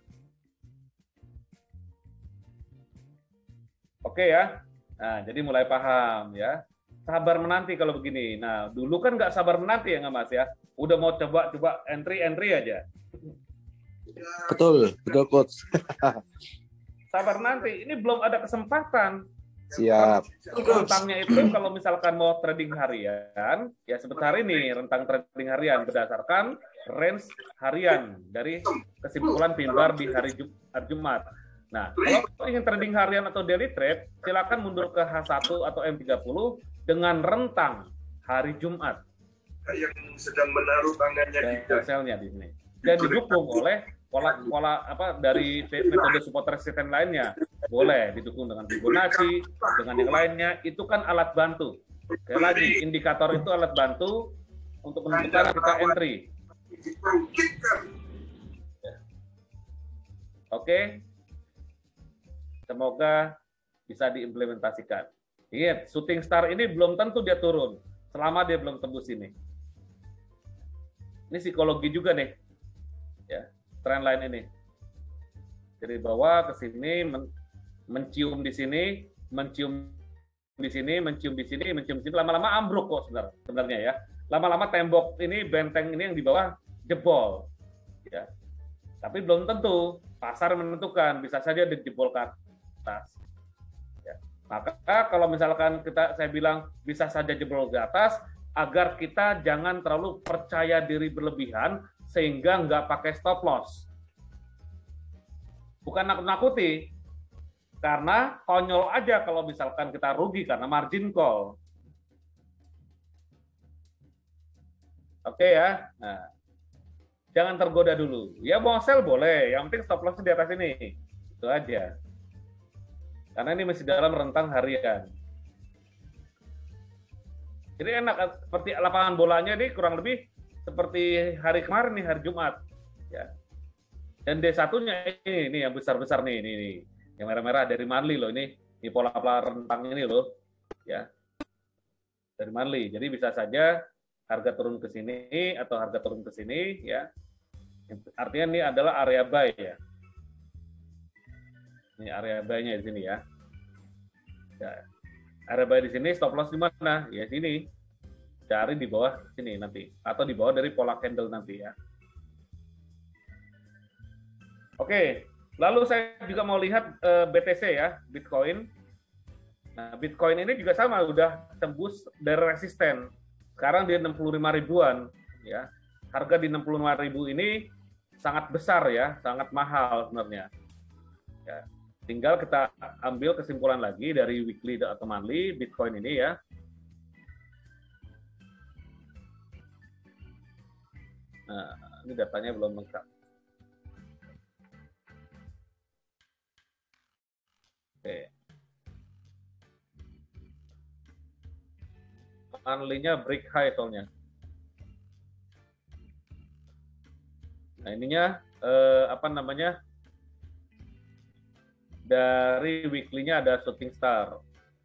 A: Oke ya. Nah, jadi mulai paham ya. Sabar menanti kalau begini. Nah, dulu kan nggak sabar menanti ya nggak Mas ya. Udah mau coba entry aja.
B: Betul Coach.
A: Sabar nanti. Ini belum ada kesempatan.
B: Siap.
A: Rentangnya itu kalau misalkan mau trading harian, ya seperti hari ini rentang trading harian berdasarkan range harian dari kesimpulan pinbar di hari Jumat. Nah, kalau ingin trading harian atau daily trade, silakan mundur ke H1 atau M30 dengan rentang hari Jumat.
B: yang sedang menaruh tangannya di
A: selnya di sini. Dan didukung oleh pola dari metode support resisten lainnya. Boleh didukung dengan Fibonacci, dengan yang lainnya. Itu kan alat bantu. Sekali lagi, indikator itu alat bantu untuk menentukan kita entry. Oke. Semoga bisa diimplementasikan. Ingat, shooting star ini belum tentu dia turun selama dia belum tembus ini. Ini psikologi juga nih, ya, trend line ini. Dari bawah ke sini, mencium di sini, mencium di sini, mencium di sini, mencium di sini, lama-lama ambruk kok sebenarnya ya. Lama-lama tembok ini, benteng ini yang di bawah jebol, ya. Tapi belum tentu, pasar menentukan, bisa saja dijebol ke atas. Ya. Maka kalau misalkan saya bilang bisa saja jebol ke atas, agar kita jangan terlalu percaya diri berlebihan sehingga nggak pakai stop loss. Bukan nakut-nakuti, karena konyol aja kalau misalkan kita rugi karena margin call. Oke ya, nah, jangan tergoda dulu. Ya mau sell boleh, yang penting stop loss di atas ini, itu aja. Karena ini masih dalam rentang harian. Jadi enak, seperti lapangan bolanya ini kurang lebih seperti hari kemarin nih, hari Jumat. Ya. Dan D1-nya ini yang besar-besar nih, ini yang merah-merah dari Manli loh, ini pola-pola rentang ini loh, ya, dari Manli. Jadi bisa saja harga turun ke sini atau harga turun ke sini, ya. Artinya ini adalah area buy ya. Ini area buy-nya di sini ya. Ya. Area buy di sini, stop loss di mana? Ya sini. Cari di bawah sini nanti atau di bawah dari pola candle nanti ya. Oke, lalu saya juga mau lihat BTC ya, Bitcoin. Nah, Bitcoin ini juga sama, udah tembus dari resisten. Sekarang di 65 ribuan ya. Harga di 65 ribu ini sangat besar ya, sangat mahal sebenarnya. Ya. Tinggal kita ambil kesimpulan lagi dari weekly atau monthly Bitcoin ini ya. Nah, ini datanya belum lengkap. Oke. Monthly-nya break high soalnya. Nah, ininya apa namanya? Dari weekly-nya ada shooting star.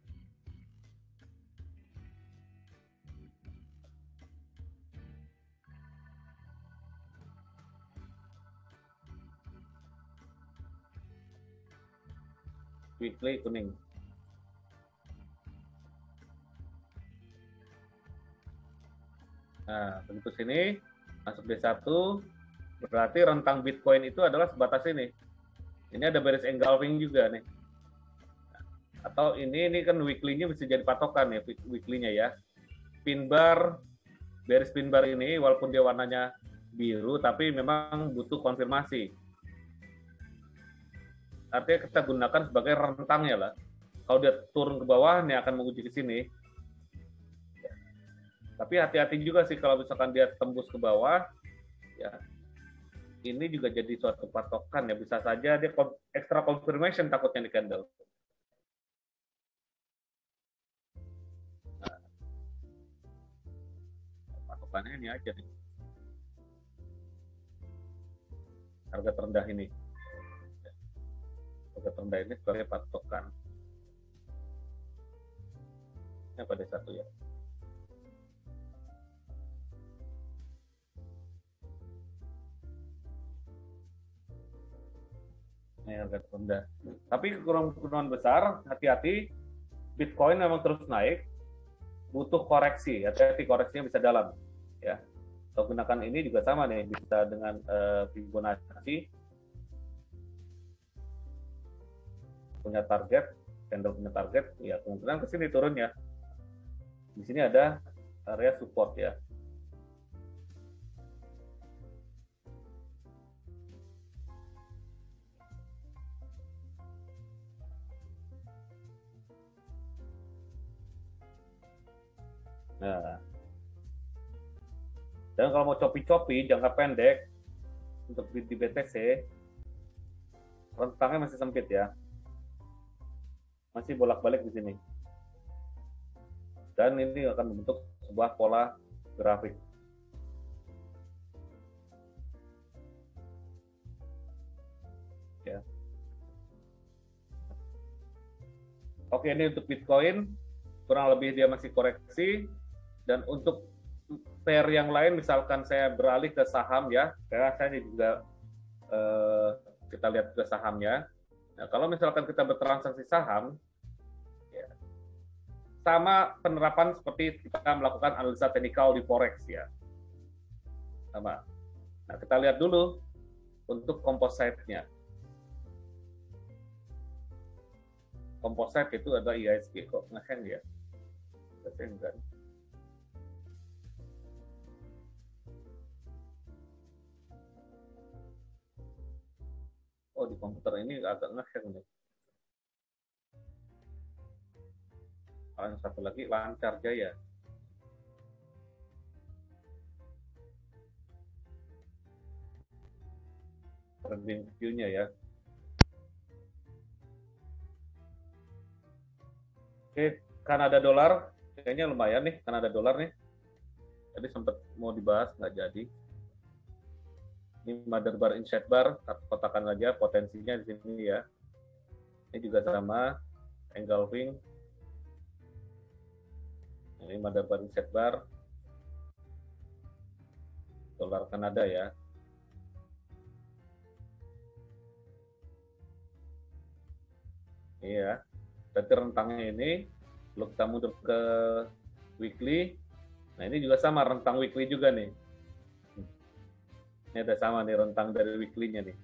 A: Weekly kuning. Nah, begitu sini masuk D1, berarti rentang Bitcoin itu adalah sebatas ini. Ini ada bearish engulfing juga nih. Atau ini kan weekly-nya bisa jadi patokan ya, weekly-nya ya. Pin bar, bearish pin bar ini walaupun dia warnanya biru, tapi memang butuh konfirmasi. Artinya kita gunakan sebagai rentangnya lah. Kalau dia turun ke bawah, ini akan menguji ke sini. Tapi hati-hati juga sih kalau misalkan dia tembus ke bawah, ya ini juga jadi suatu patokan ya, bisa saja dia extra confirmation takutnya di candle. Nah, patokannya ini aja nih. Harga terendah ini. Harga terendah ini sebagai patokan. Ini pada satu ya. Ini harga terendah. Tapi kemungkinan besar, hati-hati, Bitcoin memang terus naik, butuh koreksi, hati-hati koreksinya bisa dalam. Ya, kalau gunakan ini juga sama nih, bisa dengan Fibonacci, punya target, candle punya target, ya kemungkinan ke sini turun ya. Di sini ada area support ya. Nah, Dan kalau mau copi-copi jangka pendek untuk di BTC, rentangnya masih sempit ya, masih bolak-balik di sini. Dan ini akan membentuk sebuah pola grafik. Ya. Oke, ini untuk Bitcoin kurang lebih dia masih koreksi. Dan untuk pair yang lain, misalkan saya beralih ke saham ya, karena saya juga kita lihat ke sahamnya. Nah, kalau misalkan kita bertransaksi saham, ya, sama penerapan seperti kita melakukan analisa teknikal di forex ya, sama. Nah, kita lihat dulu untuk composite-nya. Composite itu ada IISG, kok nge-hang ya? Nge-hang kan? Oh, di komputer ini agak nge-hang nih. Yang satu lagi lancar jaya. Trending view-nya ya. Oke, Kanada dolar kayaknya lumayan nih, Kanada dolar nih. Tadi sempat mau dibahas nggak jadi. Ini mother bar, inside bar, kotakan aja potensinya di sini ya. Ini juga sama, engulfing. Ini mother bar, inside bar, dolar Kanada ya. Iya, berarti rentangnya ini, kalau kita mundur ke weekly, nah ini juga sama, rentang weekly juga nih. Ini ada sama nih, rentang dari weekly-nya nih.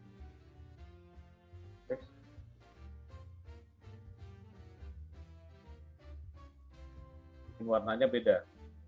A: Ini warnanya beda.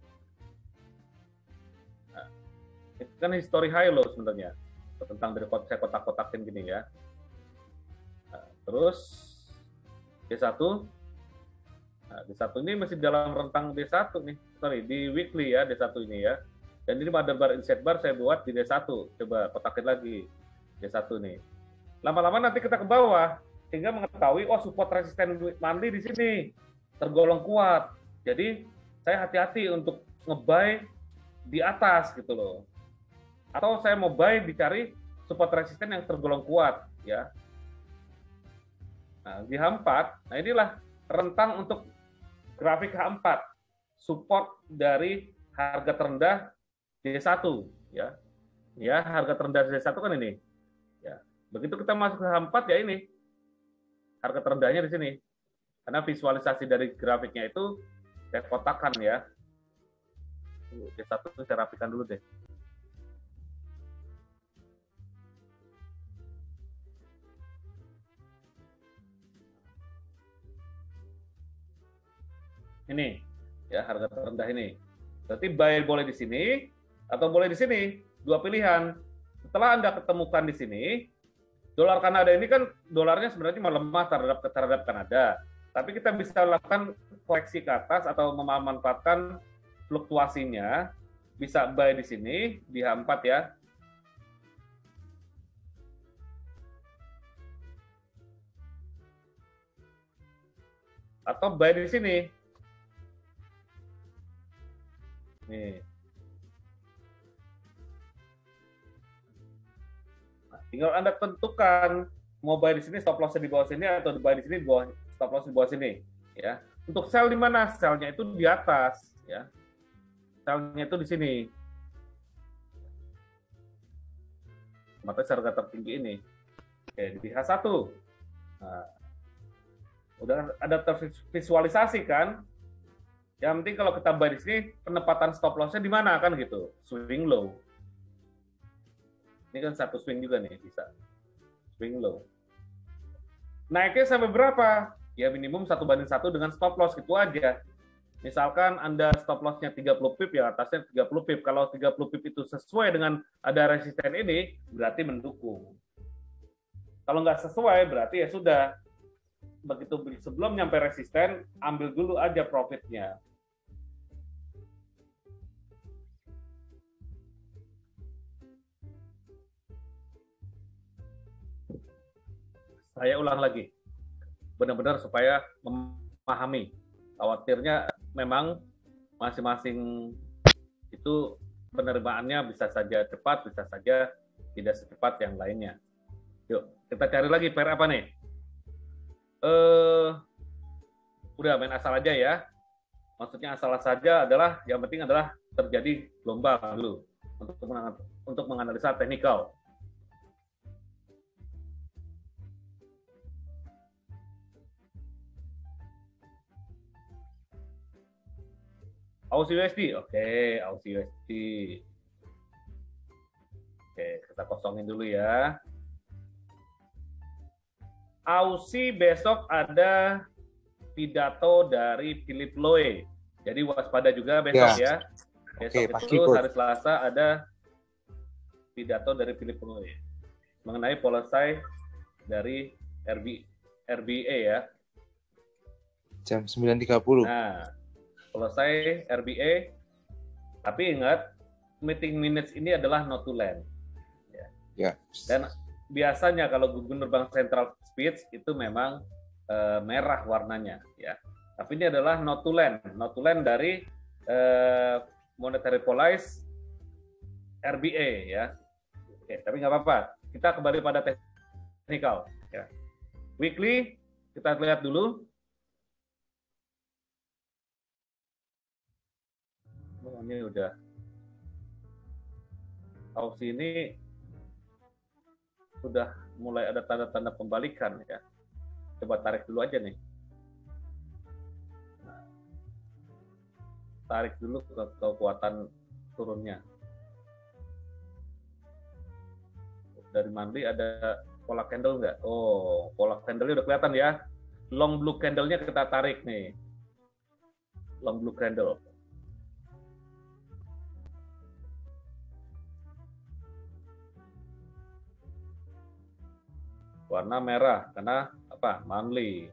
A: Nah, itu kan history high low sebenarnya, tentang dari saya kotak-kotakin gini ya. Nah, terus D1, nah, D1 ini masih dalam rentang D1 nih, sorry, di weekly ya, D1 ini ya. Dan ini mother bar, inside bar saya buat di D1, coba kotakin lagi, D1 nih. Lama-lama nanti kita ke bawah, sehingga mengetahui, oh support resisten monthly di sini, tergolong kuat. Jadi, saya hati-hati untuk nge-buy di atas gitu loh. Atau saya mau buy dicari support resisten yang tergolong kuat, ya. Nah, di H4, nah inilah rentang untuk grafik H4, support dari harga terendah D1 ya. Ya, harga terendah D1 kan ini. Ya. Begitu kita masuk ke H4 ya ini. Harga terendahnya di sini. Karena visualisasi dari grafiknya itu saya kotakkan ya. D1 saya rapikan dulu deh. Ini ya, harga terendah ini. Berarti buy boleh di sini atau boleh di sini. Dua pilihan. Setelah Anda ketemukan di sini, dolar Kanada ini kan dolarnya sebenarnya melemah terhadap Kanada. Tapi kita bisa lakukan koreksi ke atas atau memanfaatkan fluktuasinya. Bisa buy di sini di H4 ya. Atau buy di sini. Nih. Nah, tinggal Anda tentukan mau buy di sini, stop loss di bawah sini, atau buy di sini, stop loss di bawah sini. Ya. Untuk sell di mana? Sell-nya itu di atas. Ya. Sell-nya itu di sini. Maka harga tertinggi ini. Oke, di H1. Nah, udah ada tervisualisasi kan? Yang penting kalau kita buy di sini, penempatan stop loss-nya di mana kan gitu, swing low. Ini kan satu swing juga nih, bisa swing low. Naiknya sampai berapa? Ya minimum 1:1 dengan stop loss, gitu aja. Misalkan Anda stop loss-nya 30 pip, ya atasnya 30 pip. Kalau 30 pip itu sesuai dengan ada resisten ini, berarti mendukung. Kalau nggak sesuai, berarti ya sudah. Begitu sebelum nyampe resisten, ambil dulu aja profitnya. Saya ulang lagi, benar-benar supaya memahami. Khawatirnya memang masing-masing itu penerimaannya bisa saja cepat, bisa saja tidak secepat yang lainnya. Yuk, kita cari lagi PR apa nih? Udah main asal aja ya. Maksudnya asal saja adalah yang penting adalah terjadi gelombang dulu untuk menganalisa teknikal. Aussie USD, oke, Aussie USD. Oke, kita kosongin dulu ya. Aussie besok ada pidato dari Philip Loe. Jadi waspada juga besok ya. Besok itu hari Selasa ada pidato dari Philip Loe mengenai policy dari RBA ya.
C: Jam 9.30.
A: Nah, selesai RBA, tapi ingat meeting minutes ini adalah not to land.
C: Ya.
A: Dan biasanya kalau Gubernur Bank Sentral speech itu memang merah warnanya ya. Tapi ini adalah not to land dari monetary policy RBA ya. Oke, tapi nggak apa-apa. Kita kembali pada teknikal ya. Weekly kita lihat dulu. Oh, ini udah. Aussie ini sudah mulai ada tanda-tanda pembalikan ya. Coba tarik dulu aja nih. Nah, tarik dulu ke kekuatan turunnya. Dari monthly ada pola candle nggak? Oh, pola candle-nya udah kelihatan ya. Long blue candle-nya kita tarik nih. Long blue candle. Warna merah karena apa? Monthly.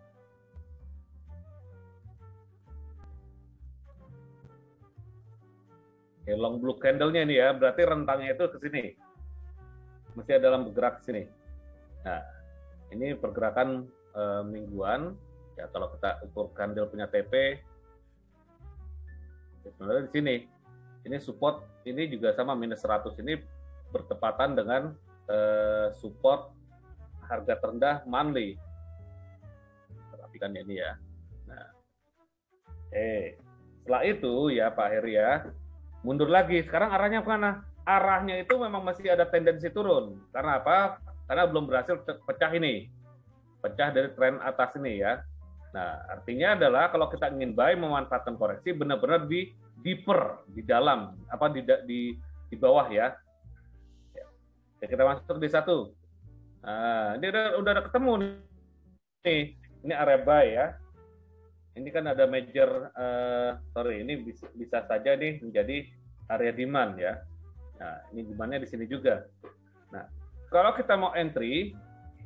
A: Oke, long blue candle-nya ini ya, berarti rentangnya itu ke sini. Mesti ada dalam bergerak ke sini. Nah, ini pergerakan mingguan. Ya, kalau kita ukur candle punya TP, sebenarnya di sini. Ini support, ini juga sama minus 100. Ini bertepatan dengan support harga terendah monthly. Perhatikan ini ya. Nah, setelah itu ya Pak Heri ya, mundur lagi. Sekarang arahnya kemana? Arahnya itu memang masih ada tendensi turun. Karena apa? Karena belum berhasil pecah ini. Pecah dari tren atas ini ya. Nah, artinya adalah kalau kita ingin buy memanfaatkan koreksi benar-benar di deeper, di dalam, apa di bawah ya. Ya, kita masuk di satu. Nah, ini udah ada ketemu nih. Ini area buy ya. Ini kan ada major, ini bisa saja nih menjadi area demand ya. Nah, ini demand-nya di sini juga. Nah, kalau kita mau entry,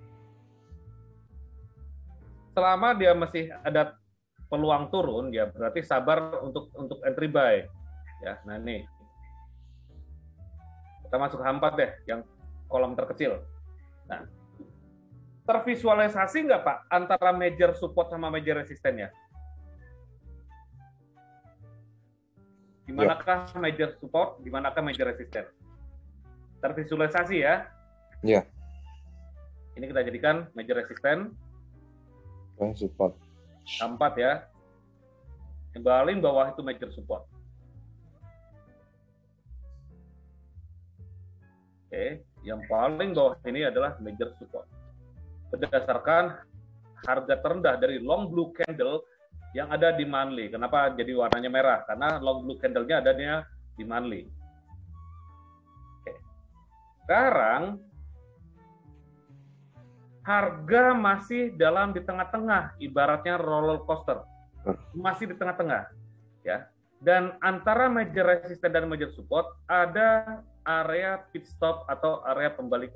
A: selama dia masih ada peluang turun, ya berarti sabar untuk entry buy. Ya, nah nih, kita masuk H4 deh, yang kolom terkecil. Nah, tervisualisasi nggak Pak antara major support sama major resistennya? Di manakah major support, di manakah major resisten? Tervisualisasi ya?
C: Iya.
A: Ini kita jadikan major resisten.
C: Support.
A: 4 ya. Yang paling bawah itu major support. Oke, yang paling bawah ini adalah major support. Berdasarkan harga terendah dari long blue candle yang ada di monthly. Kenapa jadi warnanya merah? Karena long blue candle-nya adanya di monthly. Oke. Sekarang harga masih di tengah-tengah, ibaratnya roller coaster. Masih di tengah-tengah, ya. Dan antara major resisten dan major support ada area pit stop atau area pembalik,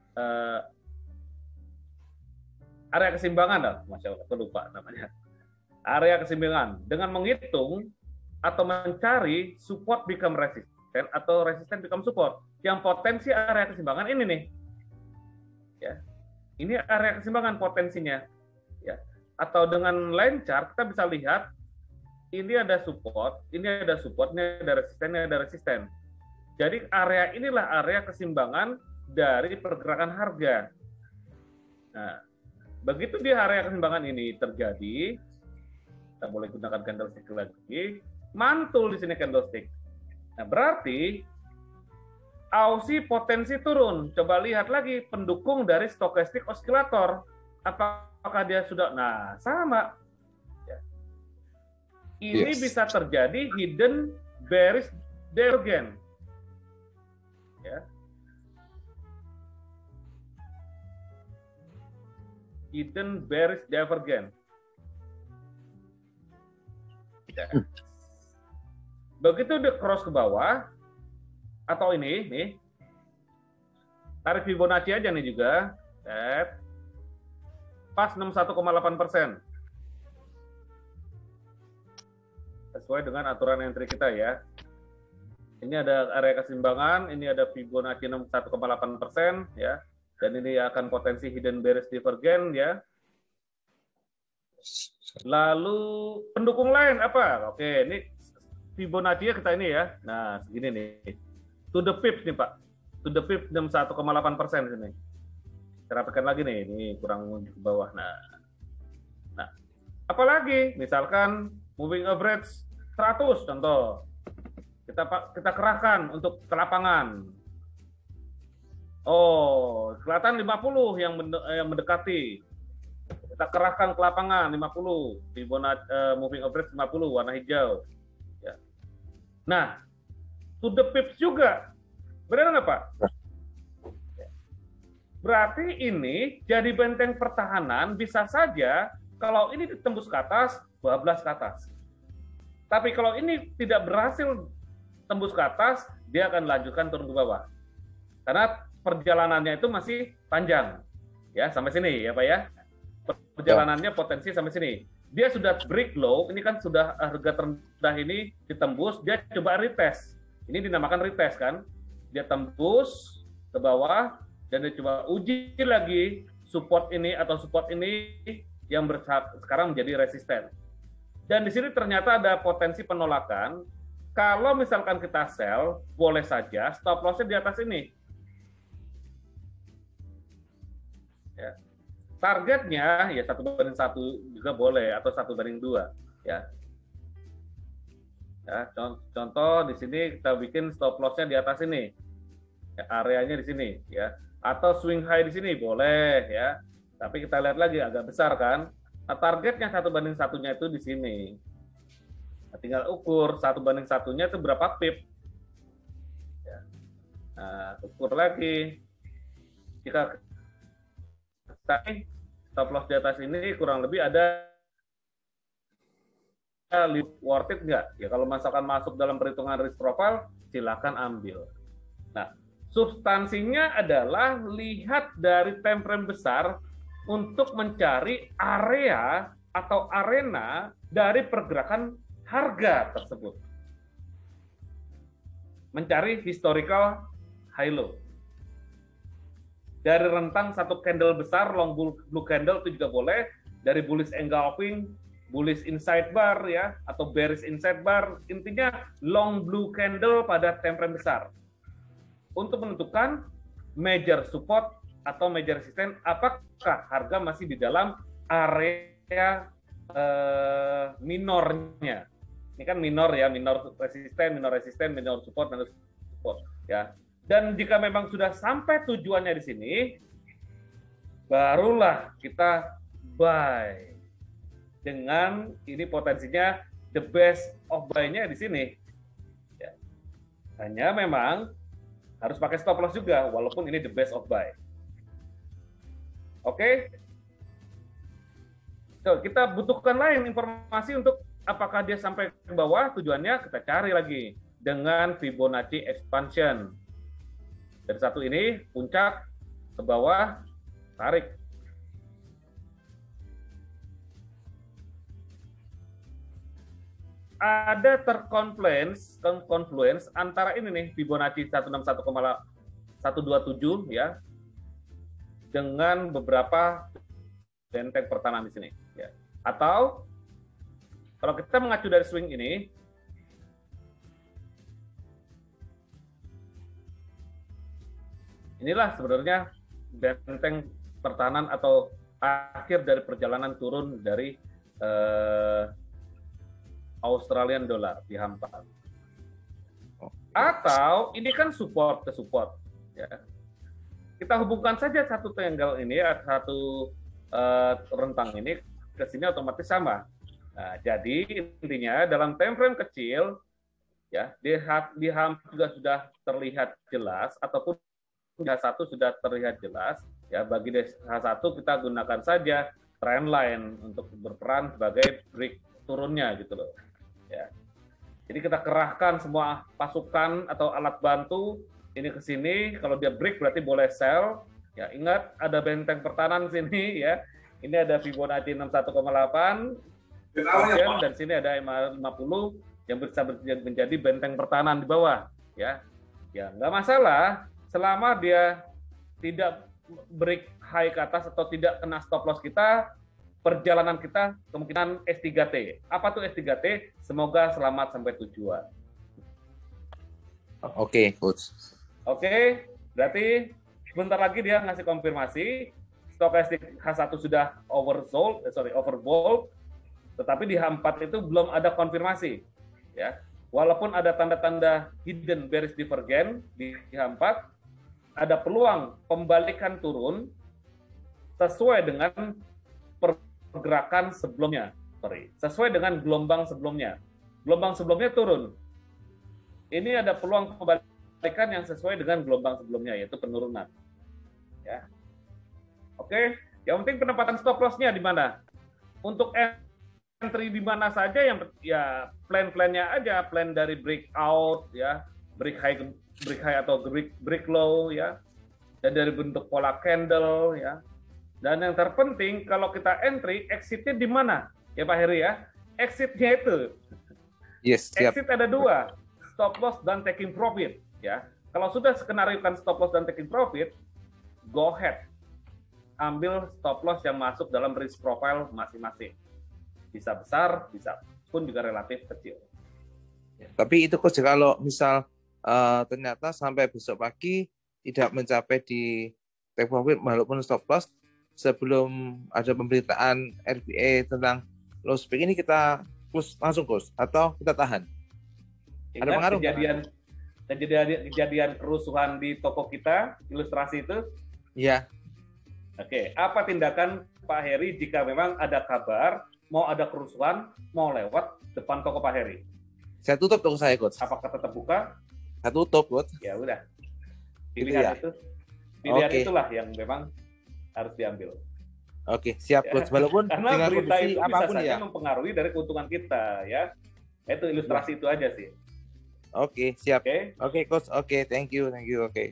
A: area keseimbangan lah, Masya Allah, aku lupa namanya. Area keseimbangan dengan menghitung atau mencari support become resisten atau resisten become support. Yang potensi area keseimbangan ini nih, ya. Ini area keseimbangan potensinya. Ya. Atau dengan line chart kita bisa lihat ini ada support, ini ada support, ini ada resisten, ini ada resisten. Jadi area inilah area keseimbangan dari pergerakan harga. Nah, begitu di area keseimbangan ini terjadi, kita boleh gunakan candlestick lagi, mantul di sini candlestick. Nah, berarti Aussie potensi turun. Coba lihat lagi pendukung dari stochastic oscillator. Apakah dia sudah? Nah, sama. Ya. Ini bisa terjadi hidden bearish divergence. Ya. Hidden bearish divergence. Ya. Begitu dia cross ke bawah, atau ini, nih, tarik Fibonacci aja nih juga, pas 61,8%. Sesuai dengan aturan entry kita ya. Ini ada area keseimbangan, ini ada Fibonacci 61,8% ya, dan ini akan potensi hidden bearish divergence ya. Lalu pendukung lain apa? Oke, ini Fibonacci kita ini ya. Nah, segini nih. To the pips nih Pak. To the pips 61,8% sini. Kita rapikan lagi nih. Ini kurang ke bawah. Nah, apalagi misalkan moving average 100 contoh. Kita kerahkan untuk ke lapangan. Oh, kelihatan 50 yang mendekati. Kita kerahkan ke lapangan 50. Fibonacci moving average 50 warna hijau. Ya. Nah, to the pips juga. Benar nggak, Pak? Berarti ini jadi benteng pertahanan bisa saja kalau ini ditembus ke atas, 12 ke atas. Tapi kalau ini tidak berhasil tembus ke atas, dia akan lanjutkan turun ke bawah. Karena perjalanannya itu masih panjang. Ya, sampai sini ya, Pak ya. Perjalanannya potensi sampai sini. Dia sudah break low, ini kan sudah harga terendah ini ditembus, dia coba retest. Ini dinamakan retest kan, dia tembus ke bawah dan dia coba uji lagi support ini atau support ini yang sekarang menjadi resisten. Dan di sini ternyata ada potensi penolakan. Kalau misalkan kita sell, boleh saja stop loss-nya di atas ini. Ya. Targetnya ya 1/1 juga boleh atau 1/2 ya. Ya, contoh di sini kita bikin stop loss-nya di atas ini, ya, areanya di sini, ya, atau swing high di sini boleh, ya. Tapi kita lihat lagi agak besar kan. Nah, targetnya 1/1-nya itu di sini. Nah, tinggal ukur 1/1-nya itu berapa pip. Ya. Nah, ukur lagi. Jika stop loss di atas ini kurang lebih ada worth it nggak? Ya kalau misalkan masuk dalam perhitungan risk profile, silakan ambil. Nah, substansinya adalah lihat dari time frame besar untuk mencari area atau arena dari pergerakan harga tersebut. Mencari historical high low. Dari rentang satu candle besar, long blue candle itu juga boleh, dari bullish engulfing, bullish inside bar ya, atau bearish inside bar, intinya long blue candle pada time frame besar. Untuk menentukan major support atau major resistance, apakah harga masih di dalam area minornya. Ini kan minor ya, minor resisten, minor support ya. Dan jika memang sudah sampai tujuannya di sini, barulah kita buy. Dengan ini potensinya the best of buy-nya di sini. Ya. Hanya memang harus pakai stop loss juga, walaupun ini the best of buy. Oke? So, kita butuhkan lain informasi untuk apakah dia sampai ke bawah, tujuannya kita cari lagi dengan Fibonacci expansion. Dari satu ini, puncak, ke bawah, tarik. Ada terkonfluence antara ini nih, Fibonacci 161,127 ya, dengan beberapa benteng pertahanan di sini. Ya. Atau kalau kita mengacu dari swing ini, inilah sebenarnya benteng pertahanan atau akhir dari perjalanan turun dari Australian dollar di H4. Atau ini kan support ke support. Ya. Kita hubungkan saja satu triangle ini, satu rentang ini ke sini otomatis sama. Nah, jadi intinya dalam time frame kecil, ya di H juga sudah terlihat jelas ataupun H1 sudah terlihat jelas. Ya, bagi H1 kita gunakan saja trend line untuk berperan sebagai break turunnya gitu loh. Ya. Jadi kita kerahkan semua pasukan atau alat bantu ini ke sini. Kalau dia break berarti boleh sell. Ya, ingat ada benteng pertahanan sini ya. Ini ada Fibonacci 61,8 dan sini ada 50 yang bisa menjadi benteng pertahanan di bawah ya. Ya, nggak masalah selama dia tidak break high ke atas atau tidak kena stop loss kita, perjalanan kita kemungkinan S3T. Apa tuh S3T? Semoga selamat sampai tujuan.
C: Oke, Coach.
A: Oke, berarti sebentar lagi dia ngasih konfirmasi. Stokastik H1 sudah overbought, tetapi di H4 itu belum ada konfirmasi. Ya, walaupun ada tanda-tanda hidden bearish divergence di H4, ada peluang pembalikan turun sesuai dengan pergerakan sebelumnya. Sesuai dengan gelombang sebelumnya. Gelombang sebelumnya turun. Ini ada peluang pembalikan yang sesuai dengan gelombang sebelumnya, yaitu penurunan. Ya. Oke, yang penting penempatan stop loss-nya di mana? Untuk entry di mana saja yang ya plan-plannya aja, plan dari breakout ya, break high atau break low ya, dan dari bentuk pola candle ya. Dan yang terpenting kalau kita entry, exit-nya di mana? Ya Pak Heri ya, exit-nya itu.
C: Yes, siap.
A: Exit ada dua, stop loss dan taking profit ya. Kalau sudah skenariokan stop loss dan taking profit, go ahead. Ambil stop loss yang masuk dalam risk profile masing-masing. Bisa besar, bisa pun juga relatif kecil.
C: Tapi itu Coach, kalau misal ternyata sampai besok pagi tidak mencapai di take profit walaupun stop loss, sebelum ada pemberitaan RBA tentang loss pick ini kita close langsung Coach atau kita tahan? Ada pengaruh
A: kejadian kerusuhan di toko kita, ilustrasi itu?
C: Iya.
A: Oke, apa tindakan Pak Heri jika memang ada kabar mau ada kerusuhan, mau lewat depan toko Pak Heri?
C: Saya tutup toko saya, Coach.
A: Apakah tetap buka?
C: Saya tutup, Coach.
A: Ya udah. Pilihan itulah yang memang harus diambil.
C: Oke, siap, Coach. Walaupun
A: karena
C: dengan
A: berita
C: kondisi
A: itu bisa
C: apapun
A: saja
C: ya.
A: mempengaruhi dari keuntungan kita, ya. Itu ilustrasi itu aja sih.
C: Oke, siap.
A: Oke,
C: Coach. Oke, thank you. Oke.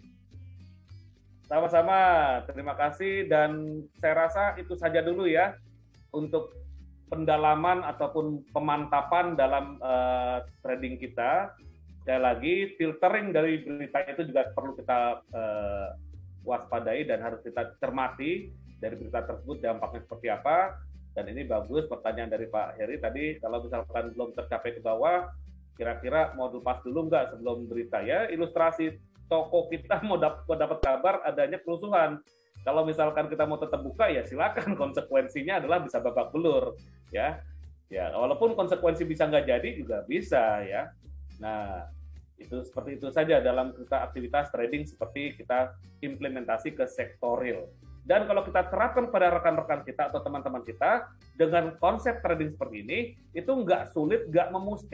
A: Sama-sama. Terima kasih dan saya rasa itu saja dulu ya untuk pendalaman ataupun pemantapan dalam trading kita. Sekali lagi, filtering dari berita itu juga perlu kita waspadai dan harus kita cermati dari berita tersebut dampaknya seperti apa. Dan ini bagus pertanyaan dari Pak Heri tadi, kalau misalkan belum tercapai ke bawah, kira-kira mau lepas dulu nggak sebelum berita ya? Ilustrasi toko kita mau dapat kabar adanya kerusuhan. Kalau misalkan kita mau tetap buka ya silakan, konsekuensinya adalah bisa babak belur ya. Ya, walaupun konsekuensi bisa nggak jadi juga bisa ya. Nah, itu seperti itu saja dalam kita aktivitas trading seperti kita implementasi ke sektor real. Dan kalau kita terapkan pada rekan-rekan kita atau teman-teman kita dengan konsep trading seperti ini, itu nggak sulit, nggak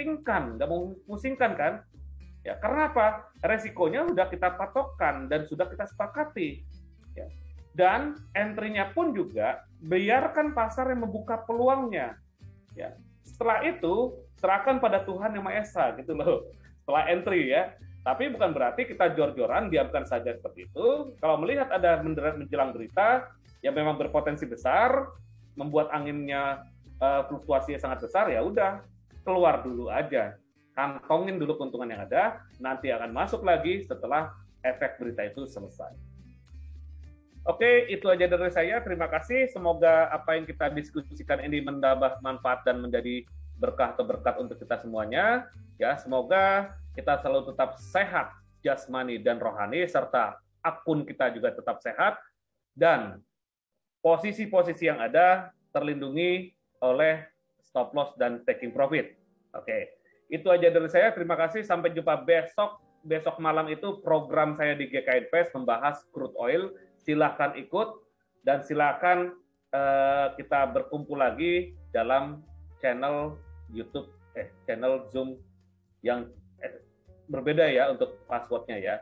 A: memusingkan kan? Ya, karena apa? Resikonya sudah kita patokkan dan sudah kita sepakati. Ya. Dan entry-nya pun juga biarkan pasar yang membuka peluangnya. Ya. Setelah itu serahkan pada Tuhan Yang Maha Esa gitu loh. Setelah entry ya. Tapi bukan berarti kita jor-joran diamkan saja seperti itu. Kalau melihat ada menjelang berita yang memang berpotensi besar, membuat anginnya fluktuasinya sangat besar, ya udah keluar dulu aja. Kantongin dulu keuntungan yang ada, nanti akan masuk lagi setelah efek berita itu selesai. Oke, itu aja dari saya. Terima kasih. Semoga apa yang kita diskusikan ini menambah manfaat dan menjadi berkah atau berkat untuk kita semuanya. Ya, semoga kita selalu tetap sehat jasmani dan rohani, serta akun kita juga tetap sehat, dan posisi-posisi yang ada terlindungi oleh stop loss dan taking profit. Oke, itu aja dari saya. Terima kasih. Sampai jumpa besok. Besok malam itu program saya di GK Invest membahas crude oil. Silahkan ikut dan silahkan kita berkumpul lagi dalam channel YouTube, channel Zoom yang berbeda ya untuk passwordnya ya.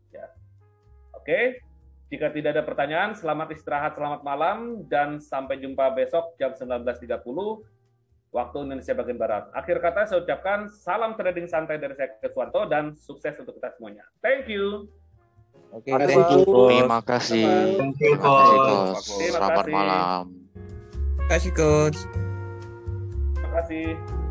A: Oke, jika tidak ada pertanyaan, selamat istirahat, selamat malam, dan sampai jumpa besok jam 19.30 waktu Indonesia bagian Barat. Akhir kata saya ucapkan salam trading santai dari saya Keswanto dan sukses untuk kita semuanya. Thank you.
C: Oke, thank you.
D: Terima kasih. Terima kasih, Coach.
A: Terima
D: Selamat
A: kasih.
D: malam.
E: Terima kasih, Coach.
A: Terima kasih.